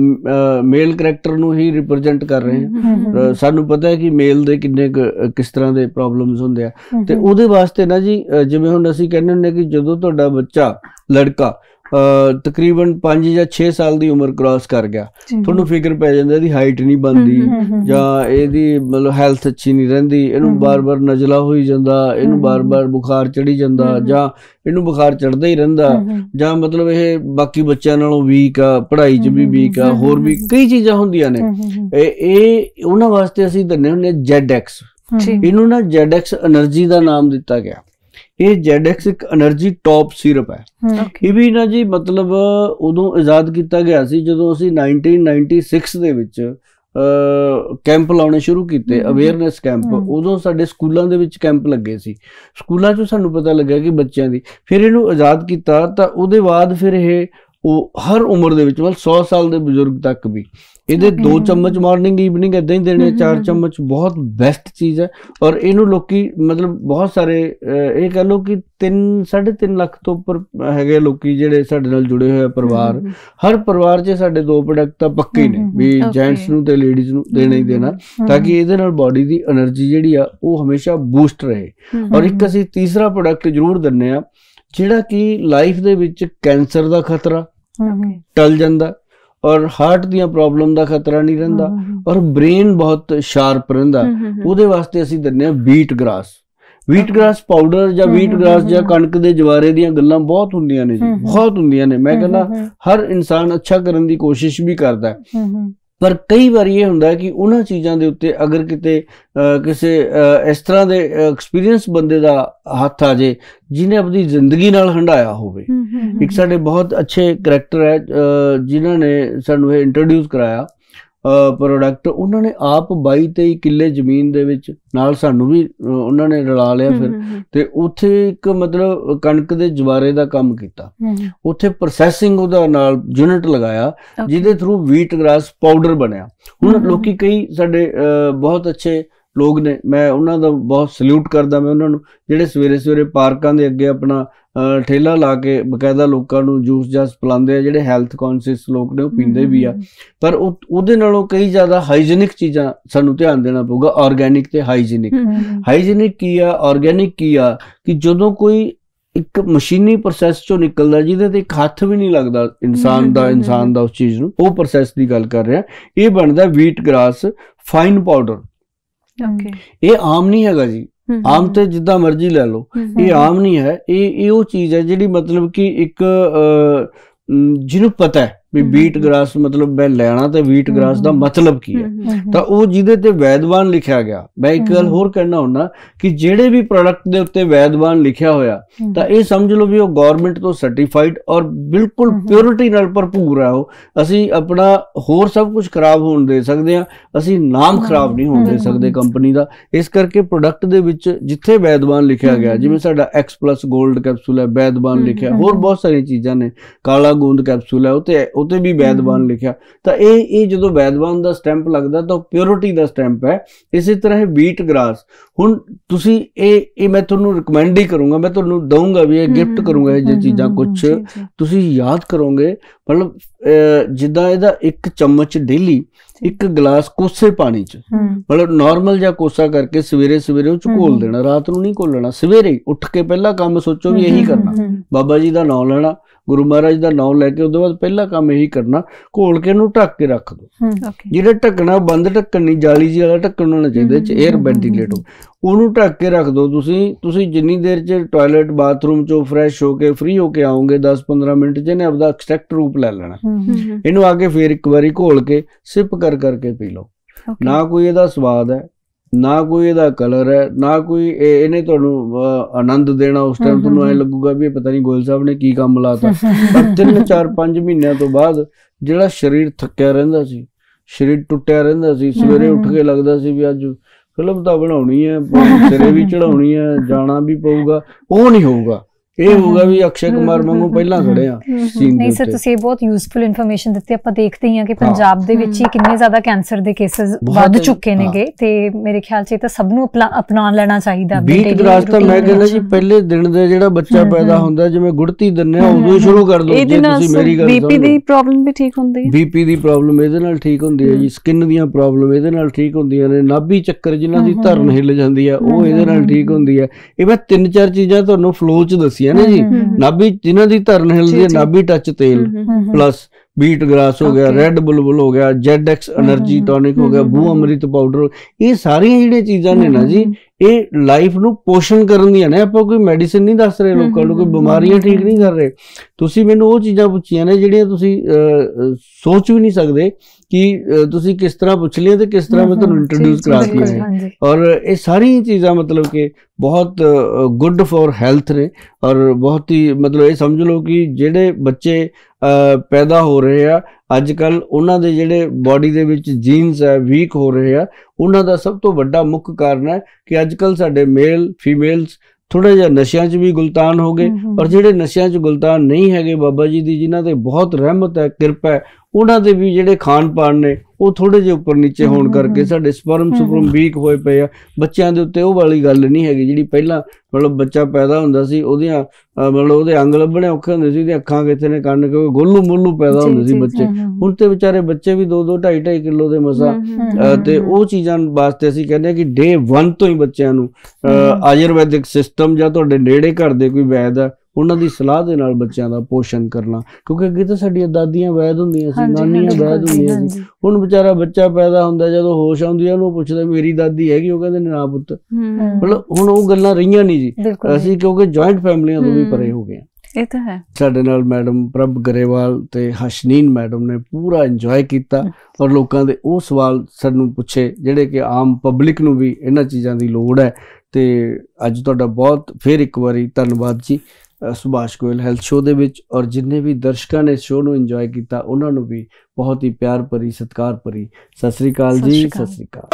ਮੇਲ ਕਰੈਕਟਰ ਨੂੰ ਹੀ ਰਿਪਰੈਜ਼ੈਂਟ ਕਰ ਰਹੇ ਹਾਂ, ਸਾਨੂੰ ਪਤਾ ਹੈ ਕਿ ਮੇਲ ਦੇ ਕਿੰਨੇ ਕਿਸ ਤਰ੍ਹਾਂ ਦੇ ਪ੍ਰੋਬਲਮਸ ਹੁੰਦੇ ਆ, ਤੇ ਉਹਦੇ ਵਾਸਤੇ ਨਾ ਜੀ ਜਿਵੇਂ ਹੁਣ ਅਸੀਂ ਕਹਿੰਦੇ ਹੁੰਦੇ ਕਿ ਜਦੋਂ ਤੁਹਾਡਾ ਬੱਚਾ ਲੜਕਾ ਤਕਰੀਬਨ ਪੰਜ ਜਾਂ ਛੇ ਸਾਲ ਦੀ ਉਮਰ ਕ੍ਰਾਸ ਕਰ ਗਿਆ, ਤੁਹਾਨੂੰ ਫਿਕਰ ਪੈ ਜਾਂਦਾ ਇਹਦੀ ਹਾਈਟ ਨਹੀਂ ਬਣਦੀ, ਜਾਂ ਇਹਦੀ ਮਤਲਬ ਹੈਲਥ ਅੱਛੀ ਨਹੀਂ ਰਹਿੰਦੀ, ਇਹਨੂੰ ਬਾਰ-ਬਾਰ ਨਜ਼ਲਾ ਹੋਈ ਜਾਂਦਾ, ਇਹਨੂੰ ਬਾਰ-ਬਾਰ ਬੁਖਾਰ ਚੜੀ ਜਾਂਦਾ, ਜਾਂ ਇਹਨੂੰ ਬੁਖਾਰ ਚੜਦਾ ਹੀ ਰਹਿੰਦਾ, ਜਾਂ ਮਤਲਬ ਇਹ ਬਾਕੀ ਬੱਚਿਆਂ ਨਾਲੋਂ ਵੀਕ ਆ, ਪੜ੍ਹਾਈ 'ਚ ਵੀ ਵੀਕ ਆ, ਹੋਰ ਵੀ ਕਈ ਚੀਜ਼ਾਂ ਹੁੰਦੀਆਂ ਨੇ। ਇਹ ਉਹਨਾਂ ਵਾਸਤੇ ਅਸੀਂ ਦਿੰਦੇ ਹੁੰਦੇ ਜ਼ੈਡ ਐਕਸ। ਇਹਨੂੰ ਨਾ ਜ਼ੈਡ ਐਕਸ એનર્ਜੀ ਦਾ ਨਾਮ ਦਿੱਤਾ ਗਿਆ। ਇਹ ਜ਼ੈਡ ਐਕਸ ਇੱਕ એનર્ਜੀ ਟੌਪ ਸਿਰਪ ਹੈ। ਇਹ ਵੀ ਨਾ ਜੀ ਮਤਲਬ ਉਦੋਂ ਆਜ਼ਾਦ ਕੀਤਾ ਗਿਆ ਸੀ ਜਦੋਂ ਅਸੀਂ ਨਾਈਨਟੀਨ ਨਾਈਨਟੀ ਸਿਕਸ ਦੇ ਵਿੱਚ ਕੈਂਪ ਲਾਉਣੇ ਸ਼ੁਰੂ ਕੀਤੇ, ਅਵੇਅਰਨੈਸ ਕੈਂਪ। ਉਦੋਂ ਸਾਡੇ ਸਕੂਲਾਂ ਦੇ ਵਿੱਚ ਕੈਂਪ ਲੱਗੇ ਸੀ, ਸਕੂਲਾਂ 'ਚੋਂ ਸਾਨੂੰ ਪਤਾ ਲੱਗਿਆ ਕਿ ਬੱਚਿਆਂ ਦੀ, ਫਿਰ ਇਹਨੂੰ ਆਜ਼ਾਦ ਕੀਤਾ, ਤਾਂ ਉਹਦੇ ਬਾਅਦ ਫਿਰ ਇਹ ਉਹ ਹਰ ਉਮਰ ਦੇ ਵਿੱਚ, ਮਤਲਬ ਸੌ ਸਾਲ ਦੇ ਬਜ਼ੁਰਗ ਤੱਕ ਵੀ ਇਹਦੇ ਦੋ ਚਮਚ ਮਾਰਨਿੰਗ ਈਵਨਿੰਗ ਏਦਾਂ ਹੀ ਦੇਣੇ, ਚਾਰ ਚਮਚ। ਬਹੁਤ ਬੈਸਟ ਚੀਜ਼ ਹੈ, ਔਰ ਇਹਨੂੰ ਲੋਕੀ ਮਤਲਬ ਬਹੁਤ ਸਾਰੇ ਇਹ ਕਹਿ ਲਓ ਕਿ ਤਿੰਨ ਸਾਢੇ ਤਿੰਨ ਲੱਖ ਤੋਂ ਉੱਪਰ ਹੈਗੇ ਲੋਕੀ ਜਿਹੜੇ ਸਾਡੇ ਨਾਲ ਜੁੜੇ ਹੋਏ ਆ ਪਰਿਵਾਰ। ਹਰ ਪਰਿਵਾਰ 'ਚ ਸਾਡੇ ਦੋ ਪ੍ਰੋਡਕਟ ਤਾਂ ਪੱਕੇ ਨੇ ਵੀ ਜੈਂਟਸ ਨੂੰ ਤੇ ਲੇਡੀਜ਼ ਨੂੰ ਦੇਣਾ ਹੀ ਦੇਣਾ, ਤਾਂ ਕਿ ਇਹਦੇ ਨਾਲ ਬਾਡੀ ਦੀ એનર્ਜੀ ਜਿਹੜੀ ਆ ਉਹ ਹਮੇਸ਼ਾ ਬੂਸਟ ਰਹੇ। ਔਰ ਇੱਕ ਅਸੀਂ ਤੀਸਰਾ ਪ੍ਰੋਡਕਟ ਜ਼ਰੂਰ ਦਿੰਦੇ ਆ ਜਿਹੜਾ ਕਿ ਲਾਈਫ ਦੇ ਵਿੱਚ ਕੈਂਸਰ ਦਾ ਖਤਰਾ ਟਲ ਜਾਂਦਾ, ਔਰ ਹਾਰਟ ਦੀਆਂ ਪ੍ਰੋਬਲਮ ਦਾ ਖਤਰਾ ਨਹੀਂ ਰਹਿੰਦਾ, ਔਰ ਬ੍ਰੇਨ ਬਹੁਤ ਸ਼ਾਰਪ ਰਹਿੰਦਾ। ਉਹਦੇ ਵਾਸਤੇ ਅਸੀਂ ਦਿੰਦੇ ਆ wheat grass. Wheat grass powder ਜਾਂ ਵੀਟ ਗ੍ਰਾਸ ਜਾਂ ਕਣਕ ਦੇ ਜਵਾਰੇ ਦੀਆਂ ਗੱਲਾਂ ਬਹੁਤ ਹੁੰਦੀਆਂ ਨੇ ਜੀ, ਬਹੁਤ ਹੁੰਦੀਆਂ ਨੇ। ਮੈਂ ਕਹਿੰਦਾ ਹਰ ਇਨਸਾਨ ਅੱਛਾ ਕਰਨ ਦੀ ਕੋਸ਼ਿਸ਼ ਵੀ ਕਰਦਾ, ਪਰ ਕਈ ਵਾਰੀ ਇਹ ਹੁੰਦਾ ਕਿ ਉਹਨਾਂ ਚੀਜ਼ਾਂ ਦੇ ਉੱਤੇ ਅਗਰ ਕਿਤੇ ਕਿਸੇ ਇਸ ਤਰ੍ਹਾਂ ਦੇ ਐਕਸਪੀਰੀਅੰਸ ਬੰਦੇ ਦਾ ਹੱਥ ਆ ਜੇ ਜਿਹਨੇ ਆਪਣੀ ਜ਼ਿੰਦਗੀ ਨਾਲ ਹੰਢਾਇਆ ਹੋਵੇ। ਇੱਕ ਸਾਡੇ ਬਹੁਤ ਅੱਛੇ ਕਰੈਕਟਰ ਹੈ ਜਿਨ੍ਹਾਂ ਨੇ ਸਾਨੂੰ ਇਹ ਇੰਟਰੋਡਿਊਸ ਕਰਾਇਆ ਪ੍ਰੋਡਕਟ, ਉਹਨਾਂ ਨੇ ਆਪ ਬਾਈ ਤੇਈ ਕਿੱਲੇ ਜ਼ਮੀਨ ਦੇ ਵਿੱਚ ਨਾਲ ਸਾਨੂੰ ਵੀ ਉਹਨਾਂ ਨੇ ਰਲਾ ਲਿਆ ਫਿਰ, ਤੇ ਉੱਥੇ ਇੱਕ ਮਤਲਬ ਕਣਕ ਦੇ ਜਵਾਰੇ ਦਾ ਕੰਮ ਕੀਤਾ, ਉੱਥੇ ਪ੍ਰੋਸੈਸਿੰਗ ਉਹਦਾ ਨਾਲ ਯੂਨਿਟ ਲਗਾਇਆ ਜਿਹਦੇ ਥਰੂ ਵੀਟ ਗ੍ਰਾਸ ਪਾਊਡਰ ਬਣਿਆ। ਹੁਣ ਲੋਕੀ ਕਈ ਸਾਡੇ ਬਹੁਤ ਅੱਛੇ ਲੋਕ ਨੇ, ਮੈਂ ਉਹਨਾਂ ਦਾ ਬਹੁਤ ਸਲੂਟ ਕਰਦਾ ਮੈਂ ਉਹਨਾਂ ਨੂੰ, ਜਿਹੜੇ ਸਵੇਰੇ ਸਵੇਰੇ ਪਾਰਕਾਂ ਦੇ ਅੱਗੇ ਆਪਣਾ ਠੇਲਾ ਲਾ ਕੇ ਬਕਾਇਦਾ ਲੋਕਾਂ ਨੂੰ ਜੂਸ ਜਾਸ ਪਿਲਾਉਂਦੇ ਆ, ਜਿਹੜੇ ਹੈਲਥ ਕੌਨਸ਼ੀਅਸ ਲੋਕ ਨੇ ਉਹ ਪੀਂਦੇ ਵੀ ਆ, ਪਰ ਉਹ ਉਹਦੇ ਨਾਲੋਂ ਕਈ ਜ਼ਿਆਦਾ ਹਾਈਜੀਨਿਕ ਚੀਜ਼ਾਂ ਸਾਨੂੰ ਧਿਆਨ ਦੇਣਾ ਪਊਗਾ, ਆਰਗੈਨਿਕ ਤੇ ਹਾਈਜੀਨਿਕ। ਹਾਈਜੀਨਿਕ ਕੀ ਆ, ਆਰਗੈਨਿਕ ਕੀ ਆ, ਕਿ ਜਦੋਂ ਕੋਈ ਇੱਕ ਮਸ਼ੀਨੀ ਪ੍ਰੋਸੈਸ ਚੋਂ ਨਿਕਲਦਾ ਜਿਹਦੇ ਤੇ ਇੱਕ ਹੱਥ ਵੀ ਨਹੀਂ ਲੱਗਦਾ ਇਨਸਾਨ ਦਾ ਇਨਸਾਨ ਦਾ ਉਸ ਚੀਜ਼ ਨੂੰ, ਉਹ ਪ੍ਰੋਸੈਸ ਦੀ ਗੱਲ ਕਰ ਰਿਹਾ। ਇਹ ਬਣਦਾ ਵੀਟ ਗ੍ਰਾਸ ਫਾਈਨ ਪਾਊਡਰ। ਇਹ ਆਮ ਨਹੀਂ ਹੈਗਾ ਜੀ, ਆਮ ਤੇ ਜਿੱਦਾਂ ਮਰਜ਼ੀ ਲੈ ਲਓ, ਇਹ ਆਮ ਨਹੀਂ ਹੈ। ਇਹ ਇਹ ਉਹ ਚੀਜ਼ ਹੈ ਜਿਹੜੀ ਮਤਲਬ ਕਿ ਇੱਕ ਜਿਹਨੂੰ ਪਤਾ ਹੈ ਵੀ ਵੀਟ ਗ੍ਰਾਸ ਮਤਲਬ ਮੈਂ ਲੈਣਾ ਤੇ ਵੀਟ ਗ੍ਰਾਸ ਦਾ ਮਤਲਬ ਕੀ ਹੈ, ਤਾਂ ਉਹ ਜਿਹਦੇ ਤੇ ਵੈਦਵਾਨ ਲਿਖਿਆ ਗਿਆ। ਮੈਂ ਇੱਕ ਗੱਲ ਹੋਰ ਕਹਿਣਾ ਹੁੰਦਾ ਕਿ ਜਿਹੜੇ ਵੀ ਪ੍ਰੋਡਕਟ ਦੇ ਉੱਤੇ ਵੈਦਵਾਨ ਲਿਖਿਆ ਹੋਇਆ ਤਾਂ ਇਹ ਸਮਝ ਲਓ ਵੀ ਉਹ ਗਵਰਨਮੈਂਟ ਤੋਂ ਸਰਟੀਫਾਈਡ ਔਰ ਬਿਲਕੁਲ ਪਿਓਰਿਟੀ ਨਾਲ ਭਰਪੂਰ ਹੈ। ਉਹ ਅਸੀਂ ਆਪਣਾ ਹੋਰ ਸਭ ਕੁਝ ਖਰਾਬ ਹੋਣ ਦੇ ਸਕਦੇ ਹਾਂ, ਅਸੀਂ ਨਾਮ ਖਰਾਬ ਨਹੀਂ ਹੋਣ ਦੇ ਸਕਦੇ ਕੰਪਨੀ ਦਾ। ਇਸ ਕਰਕੇ ਪ੍ਰੋਡਕਟ ਦੇ ਵਿੱਚ ਜਿੱਥੇ ਵੈਦਵਾਨ ਲਿਖਿਆ ਗਿਆ, ਜਿਵੇਂ ਸਾਡਾ ਐਕਸ ਪਲੱਸ ਗੋਲਡ ਕੈਪਸੂਲ ਹੈ ਵੈਦਵਾਨ ਲਿਖਿਆ, ਹੋਰ ਬਹੁਤ ਸਾਰੀਆਂ ਚੀਜ਼ਾਂ ਨੇ, ਕਾਲਾ ਗੂੰਦ ਕੈਪਸੂਲ ਹੈ ਉਹ ਤੇ ਉਤੇ ਵੀ ਵੈਦਵਾਨ ਲਿਖਿਆ, ਤਾਂ ਇਹ ਇਹ ਜਦੋਂ ਵੈਦਵਾਨ ਦਾ ਸਟੈਂਪ ਲੱਗਦਾ ਤਾਂ ਪਿਓਰਿਟੀ ਦਾ ਸਟੈਂਪ ਹੈ। ਇਸੇ ਤਰ੍ਹਾਂ ਇਹ ਵੀਟ ਗ੍ਰਾਸ, ਹੁਣ ਤੁਸੀਂ ਇਹ ਇਹ ਮੈਂ ਤੁਹਾਨੂੰ ਰਿਕਮੈਂਡ ਹੀ ਕਰੂੰਗਾ, ਮੈਂ ਤੁਹਾਨੂੰ ਦਊਂਗਾ ਵੀ ਇਹ ਗਿਫਟ ਕਰੂੰਗਾ। ਇਹ ਜੇ ਚੀਜ਼ਾਂ ਕੁਛ ਤੁਸੀਂ ਯਾਦ ਕਰੋਗੇ, ਮਤਲਬ ਜਿੱਦਾਂ ਇਹਦਾ ਇੱਕ ਚਮਚ ਡੇਲੀ ਇੱਕ ਗਲਾਸ ਕੋਸੇ ਪਾਣੀ ਚ, ਮਤਲਬ ਨਾਰਮਲ ਜਿਹਾ ਕੋਸਾ ਕਰਕੇ ਸਵੇਰੇ ਸਵੇਰੇ ਉਹ ਚ ਘੋਲ ਦੇਣਾ, ਰਾਤ ਨੂੰ ਨਹੀਂ ਘੋਲਣਾ। ਸਵੇਰੇ ਉੱਠ ਕੇ ਪਹਿਲਾ ਕੰਮ ਸੋਚੋ ਵੀ ਇਹੀ ਕਰਨਾ, ਬਾਬਾ ਜੀ ਦਾ ਨਾਮ ਲੈਣਾ, ਗੁਰੂ ਮਹਾਰਾਜ ਦਾ ਨਾਮ ਲੈ ਕੇ ਉਹਦੇ ਬਾਅਦ ਪਹਿਲਾ ਕੰਮ ਇਹੀ ਕਰਨਾ, ਘੋਲ ਕੇ ਇਹਨੂੰ ਢੱਕ ਕੇ ਰੱਖ ਦੋ। ਜਿਹੜਾ ਢੱਕਣਾ ਬੰਦ ਢੱਕਣ ਨਹੀਂ, ਜਾਲੀ ਜੀ ਵਾਲਾ ਢੱਕਣ ਹੋਣਾ ਚਾਹੀਦਾ, ਚ 에ਅਰ ਵੈਂਟੀਲੇਟ ਹੋ, ਉਹਨੂੰ ਢੱਕ ਕੇ ਰੱਖ ਦੋ। ਤੁਸੀਂ ਤੁਸੀਂ ਜਿੰਨੀ ਦੇਰ ਚ ਟਾਇਲਟ ਬਾਥਰੂਮ ਚੋਂ ਫਰੈਸ਼ ਹੋ ਕੇ ਫ੍ਰੀ ਹੋ ਕੇ ਆਓਗੇ ਦਸ ਪੰਦਰਾਂ ਮਿੰਟ ਚ ਇਹਨੇ ਆਪਦਾ ਐਕਸਟ੍ਰੈਕਟ ਰੂਪ ਲੈ ਲੈਣਾ। ਇਹਨੂੰ ਆ ਕੇ ਫੇਰ ਇੱਕ ਵਾਰੀ ਘੋਲ ਕੇ ਸਿਪ ਕਰ ਕਰਕੇ ਪੀ ਲਓ। ਨਾ ਕੋਈ ਇਹਦਾ ਸਵਾਦ ਹੈ, ਨਾ ਕੋਈ ਇਹਦਾ ਕਲਰ ਹੈ, ਨਾ ਕੋਈ ਇਹਨੇ ਤੁਹਾਨੂੰ ਆਨੰਦ ਦੇਣਾ। ਉਸ ਟਾਈਮ ਤੁਹਾਨੂੰ ਐ ਲੱਗੂਗਾ ਵੀ ਪਤਾ ਨਹੀਂ ਗੋਇਲ ਸਾਹਿਬ ਨੇ ਕੀ ਕੰਮ ਲਾਤਾ। ਪਰ ਤਿੰਨ ਚਾਰ ਪੰਜ ਮਹੀਨਿਆਂ ਤੋਂ ਬਾਅਦ ਜਿਹੜਾ ਸਰੀਰ ਥੱਕਿਆ ਰਹਿੰਦਾ ਸੀ, ਸਰੀਰ ਟੁੱਟਿਆ ਰਹਿੰਦਾ ਸੀ, ਸਵੇਰੇ ਉੱਠ ਕੇ ਲੱਗਦਾ ਸੀ ਵੀ ਅੱਜ ਫਿਲਮ ਤਾਂ ਬਣਾਉਣੀ ਹੈ, ਸਿਰੇ ਵੀ ਚੜਾਉਣੀ ਹੈ, ਜਾਣਾ ਵੀ ਪਊਗਾ, ਉਹ ਨਹੀਂ ਹੋਊਗਾ। ਇਹ ਹੋਊਗਾ ਵੀ ਅਕਸ਼ੇ ਕੁਮਾਰ ਵਾਂਗੂ ਪਹਿਲਾਂ ਖੜੇ ਆ ਸੀਨ ਦੇ
ਨਹੀਂ ਸਰ, ਤੁਸੀਂ ਬਹੁਤ ਯੂਜ਼ਫੁਲ ਇਨਫੋਰਮੇਸ਼ਨ ਦਿੱਤੀ। ਆਪਾਂ ਦੇਖਦੇ ਹਾਂ ਕਿ ਪੰਜਾਬ ਦੇ ਵਿੱਚ ਹੀ ਕਿੰਨੇ ਜ਼ਿਆਦਾ ਕੈਂਸਰ ਦੇ ਕੇਸਸ ਵੱਧ ਚੁੱਕੇ ਨੇਗੇ, ਤੇ ਮੇਰੇ ਖਿਆਲ ਚ ਤਾਂ ਸਭ ਨੂੰ ਅਪਣਾ ਲੈਣਾ ਚਾਹੀਦਾ।
ਵੀਟ ਗ੍ਰਾਸ ਤਾਂ ਮੈਂ ਕਹਿੰਦਾ ਜੀ ਪਹਿਲੇ ਦਿਨ ਦੇ ਜਿਹੜਾ ਬੱਚਾ ਪੈਦਾ ਹੁੰਦਾ, ਜਿਵੇਂ ਗੁੜਤੀ ਦਿੰਦੇ ਆ ਉਦੋਂ ਹੀ ਸ਼ੁਰੂ ਕਰ ਦੋ। ਜੇ ਤੁਸੀਂ ਮੇਰੀ ਗੱਲ
ਬੀਪੀ ਦੀ ਪ੍ਰੋਬਲਮ ਵੀ ਠੀਕ ਹੁੰਦੀ ਹੈ,
ਬੀਪੀ ਦੀ ਪ੍ਰੋਬਲਮ ਇਹਦੇ ਨਾਲ ਠੀਕ ਹੁੰਦੀ ਹੈ ਜੀ, ਸਕਿਨ ਦੀਆਂ ਪ੍ਰੋਬਲਮ ਇਹਦੇ ਨਾਲ ਠੀਕ ਹੁੰਦੀਆਂ ਨੇ, ਨਾਭੀ ਚੱਕਰ ਜਿਨ੍ਹਾਂ ਦੀ ਧਰਨ ਹਿੱਲ ਜਾਂਦੀ ਹੈ ਉਹ ਇਹਦੇ ਨਾਲ ਠੀਕ ਹੁੰਦੀ ਹੈ। ਇਹ ਮੈਂ ਤਿੰਨ ਚਾਰ ਚੀਜ਼ਾਂ ਤੁਹਾਨੂੰ ਫਲੋ ਚ ਦੱਸੀਆਂ ਨੇ ਜੀ। ਨਾਭੀ ਜਿਨ੍ਹਾਂ ਦੀ ਧਰਨ ਹਿਲਦੀ ਹੈ, ਨਾਭੀ ਟੱਚ ਤੇਲ ਪਲੱਸ ਵੀਟ ਗ੍ਰਾਸ ਹੋ ਗਿਆ, ਰੈੱਡ ਬੁਲਬੁਲ ਹੋ ਗਿਆ, ਜੈਡ ਐਕਸ એનર્ਜੀ ਟੌਨਿਕ ਹੋ ਗਿਆ, ਬੂ ਅੰਮ੍ਰਿਤ ਪਾਊਡਰ, ਇਹ ਸਾਰੀਆਂ ਜਿਹੜੀਆਂ ਚੀਜ਼ਾਂ ਨੇ ਨਾ ਜੀ, ਇਹ ਲਾਈਫ ਨੂੰ ਪੋਸ਼ਣ ਕਰਨ ਦੀਆਂ ਨੇ। ਆਪਾਂ ਕੋਈ ਮੈਡੀਸਿਨ ਨਹੀਂ ਦੱਸ ਰਹੇ ਲੋਕਾਂ ਨੂੰ, ਕੋਈ ਬਿਮਾਰੀਆਂ ਠੀਕ ਨਹੀਂ ਕਰ ਰਹੇ। ਤੁਸੀਂ ਮੈਨੂੰ ਉਹ ਚੀਜ਼ਾਂ ਪੁੱਛੀਆਂ ਨੇ ਜਿਹੜੀਆਂ ਤੁਸੀਂ ਸੋਚ ਵੀ ਨਹੀਂ ਸਕਦੇ ਕਿ ਤੁਸੀਂ ਕਿਸ ਤਰ੍ਹਾਂ ਪੁੱਛ ਲਿਆ ਤੇ ਕਿਸ ਤਰ੍ਹਾਂ ਮੈਂ ਤੁਹਾਨੂੰ ਇੰਟਰੋਡਿਊਸ ਕਰਾ ਦਿੱਤੀ। ਔਰ ਇਹ ਸਾਰੀਆਂ ਚੀਜ਼ਾਂ ਮਤਲਬ ਕਿ ਬਹੁਤ ਗੁੱਡ ਫॉर ਹੈਲਥ ਨੇ, ਔਰ ਬਹੁਤ ਹੀ ਮਤਲਬ ਇਹ ਸਮਝ ਲਓ ਕਿ ਜਿਹੜੇ ਬੱਚੇ ਪੈਦਾ ਹੋ ਰਹੇ ਆ ਅੱਜ ਕੱਲ੍ਹ, ਉਹਨਾਂ ਦੇ ਜਿਹੜੇ ਬੋਡੀ ਦੇ ਵਿੱਚ ਜੀਨਸ ਹੈ ਵੀਕ ਹੋ ਰਹੇ ਆ, ਉਹਨਾਂ ਦਾ ਸਭ ਤੋਂ ਵੱਡਾ ਮੁੱਖ ਕਾਰਨ ਹੈ ਕਿ ਅੱਜ ਕੱਲ੍ਹ ਸਾਡੇ ਮੇਲ ਫੀਮੇਲਸ ਥੋੜਾ ਜਿਹਾ ਨਸ਼ਿਆਂ 'ਚ ਵੀ ਗੁਲਤਾਨ ਹੋ ਗਏ। ਔਰ ਜਿਹੜੇ ਨਸ਼ਿਆਂ 'ਚ ਗੁਲਤਾਨ ਨਹੀਂ ਹੈਗੇ, ਬਾਬਾ ਜੀ ਦੀ ਜਿਨ੍ਹਾਂ ਤੇ ਬਹੁਤ ਰਹਿਮਤ ਹੈ, ਕਿਰਪਾ ਹੈ, ਉਹਨਾਂ ਦੇ ਵੀ ਜਿਹੜੇ ਖਾਣ ਪਾਣ ਨੇ ਉਹ ਥੋੜੇ ਜਿਹੇ ਉੱਪਰ ਨੀਚੇ ਹੋਣ ਕਰਕੇ ਸਾਡੇ ਸਪਰਮ ਸੁਪਰਮ ਵੀਕ ਹੋਏ ਪਏ ਆ। ਬੱਚਿਆਂ ਦੇ ਉੱਤੇ ਉਹ ਵਾਲੀ ਗੱਲ ਨਹੀਂ ਹੈਗੀ ਜਿਹੜੀ ਪਹਿਲਾਂ ਮਤਲਬ ਬੱਚਾ ਪੈਦਾ ਹੁੰਦਾ ਸੀ ਉਹਦੀਆਂ ਮਤਲਬ ਉਹਦੇ ਅੰਗ ਲੱਭਣੇ ਔਖੇ ਹੁੰਦੇ ਸੀ, ਉਹਦੀਆਂ ਅੱਖਾਂ ਕਿੱਥੇ ਨੇ, ਕੰਨ ਕਿਉਂਕਿ ਗੋਲੂ ਮੋਲੂ ਪੈਦਾ ਹੁੰਦੇ ਸੀ ਬੱਚੇ। ਹੁਣ ਤੇ ਵਿਚਾਰੇ ਬੱਚੇ ਵੀ ਦੋ ਦੋ ਢਾਈ ਢਾਈ ਕਿਲੋ ਦੇ ਮਸਾ। ਤੇ ਉਹ ਚੀਜ਼ਾਂ ਵਾਸਤੇ ਅਸੀਂ ਕਹਿੰਦੇ ਹਾਂ ਕਿ ਡੇ ਵਨ ਤੋਂ ਹੀ ਬੱਚਿਆਂ ਨੂੰ ਆਯੁਰਵੈਦਿਕ ਸਿਸਟਮ ਜਾਂ ਤੁਹਾਡੇ ਨੇੜੇ ਘਰ ਦੇ ਕੋਈ ਵੈਦ ਹੈ ਉਹਨਾਂ ਦੀ ਸਲਾਹ ਦੇ ਨਾਲ ਬੱਚਿਆਂ ਦਾ ਪੋਸ਼ਣ ਕਰਨਾ, ਕਿਉਂਕਿ ਅੱਗੇ ਤਾਂ ਸਾਡੀਆਂ ਦਾਦੀਆਂ ਵੈਦ ਹੁੰਦੀਆਂ ਸੀ, ਨਾਨੀਆਂ ਵੈਦ ਹੁੰਦੀਆਂ ਸੀ। ਹੁਣ ਵਿਚਾਰਾ ਬੱਚਾ ਪੈਦਾ ਹੁੰਦਾ, ਜਦੋਂ ਹੋਸ਼ ਆਉਂਦੀ ਹੈ ਉਹਨੂੰ ਪੁੱਛਦਾ ਮੇਰੀ ਦਾਦੀ ਹੈਗੀ, ਉਹ ਕਹਿੰਦੇ ਨਾ ਪੁੱਤ। ਮਤਲਬ ਹੁਣ ਉਹ ਗੱਲਾਂ ਰਹੀਆਂ ਨਹੀਂ ਜੀ, ਅਸੀਂ ਕਿਉਂਕਿ ਜੁਆਇੰਟ ਫੈਮਲੀਆਂ ਤੋਂ ਵੀ ਪਰੇ ਹੋ ਗਏ।
ਇਹ ਤਾਂ ਹੈ।
ਸਾਡੇ ਨਾਲ ਮੈਡਮ ਪ੍ਰਭ ਗਰੇਵਾਲ ਤੇ ਹਸ਼ਨੀਨ ਮੈਡਮ ਨੇ ਪੂਰਾ ਇੰਜੋਏ ਕੀਤਾ, ਔਰ ਲੋਕਾਂ ਦੇ ਉਹ ਸਵਾਲ ਸਾਨੂੰ ਪੁੱਛੇ ਜਿਹੜੇ ਕਿ ਆਮ ਪਬਲਿਕ ਨੂੰ ਵੀ ਇਹਨਾਂ ਚੀਜ਼ਾਂ ਦੀ ਲੋੜ ਹੈ। ਤੇ ਅੱਜ ਤੁਹਾਡਾ ਬਹੁਤ ਫਿਰ ਇੱਕ ਵਾਰੀ ਧੰਨਵਾਦ ਜੀ ਸੁਭਾਸ਼ ਗੋਇਲ ਹੈਲਥ ਸ਼ੋਅ ਦੇ ਵਿੱਚ, ਔਰ ਜਿੰਨੇ ਵੀ ਦਰਸ਼ਕਾਂ ਨੇ ਸ਼ੋਅ ਨੂੰ ਇੰਜੋਏ ਕੀਤਾ ਉਹਨਾਂ ਨੂੰ ਵੀ ਬਹੁਤ ਹੀ ਪਿਆਰ ਭਰੀ ਸਤਿਕਾਰ ਭਰੀ ਸਤਿ ਸ੍ਰੀ ਅਕਾਲ ਜੀ। ਸਤਿ ਸ੍ਰੀ ਅਕਾਲ।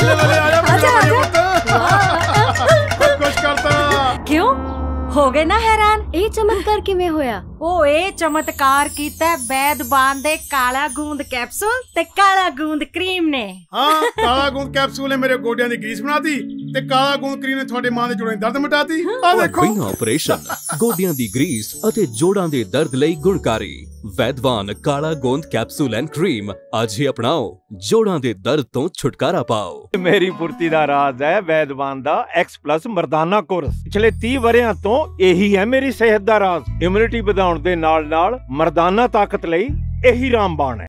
ਕਿਉਂ ਹੋ ਗਏ ਨਾ ਹੈਰਾਨ? ਇਹ ਚਮਤਕਾਰ ਕਿਵੇਂ ਹੋਇਆ? ਉਹ ਇਹ ਚਮਤਕਾਰ ਕੀਤਾ ਵੈਦਵਾਨ ਦੇ ਕਾਲਾ ਗੂੰਦ ਕੈਪਸੂਲ ਤੇ ਕਾਲਾ ਗੂੰਦ ਕਰੀਮ ਨੇ।
ਹਾਂ, ਕਾਲਾ ਗੂੰਦ ਕੈਪਸੂਲ ਨੇ ਮੇਰੇ ਗੋਡਿਆਂ ਦੀ ਗਰੀਸ ਬਣਾਤੀ ਤੇ ਕਾਲਾ ਗੂੰਦ ਕਰੀਮ ਨੇ ਤੁਹਾਡੇ ਮਾਂ ਦੇ ਜੋੜਾਂ ਦੀ ਦਰਦ ਮਿਟਾਤੀ। ਆ ਦੇਖੋ,
ਬਿਨਾਂ ਆਪਰੇਸ਼ਨ ਗੋਡਿਆਂ ਦੀ ਗਰੀਸ ਅਤੇ ਜੋੜਾਂ ਦੇ ਦਰਦ ਲਈ ਗੁਣਕਾਰੀ ਵੈਦਵਾਨ ਕਾਲਾ ਗੋਂਦ ਕੈਪਸੂਲ ਐਂਡ ਕਰੀਮ ਅੱਜ ਹੀ ਅਪਣਾਓ, ਜੋੜਾਂ ਦੇ ਦਰਦ ਤੋਂ ਛੁਟਕਾਰਾ ਪਾਓ।
ਮੇਰੀ ਫੁਰਤੀ ਦਾ ਰਾਜ਼ ਹੈ ਵੈਦਵਾਨ ਦਾ ਐਕਸ ਪਲੱਸ ਮਰਦਾਨਾ ਕੋਰਸ। ਪਿਛਲੇ ਤੀਹ ਵਰਿਆਂ ਤੋਂ ਇਹੀ ਹੈ ਮੇਰੀ ਸਿਹਤ ਦਾ ਰਾਜ਼। ਇਮਿਊਨਿਟੀ ਵਧਾਉਣ ਦੇ ਨਾਲ ਨਾਲ ਮਰਦਾਨਾ ਤਾਕਤ ਲਈ ਇਹੀ ਰਾਮਬਾਣ ਹੈ।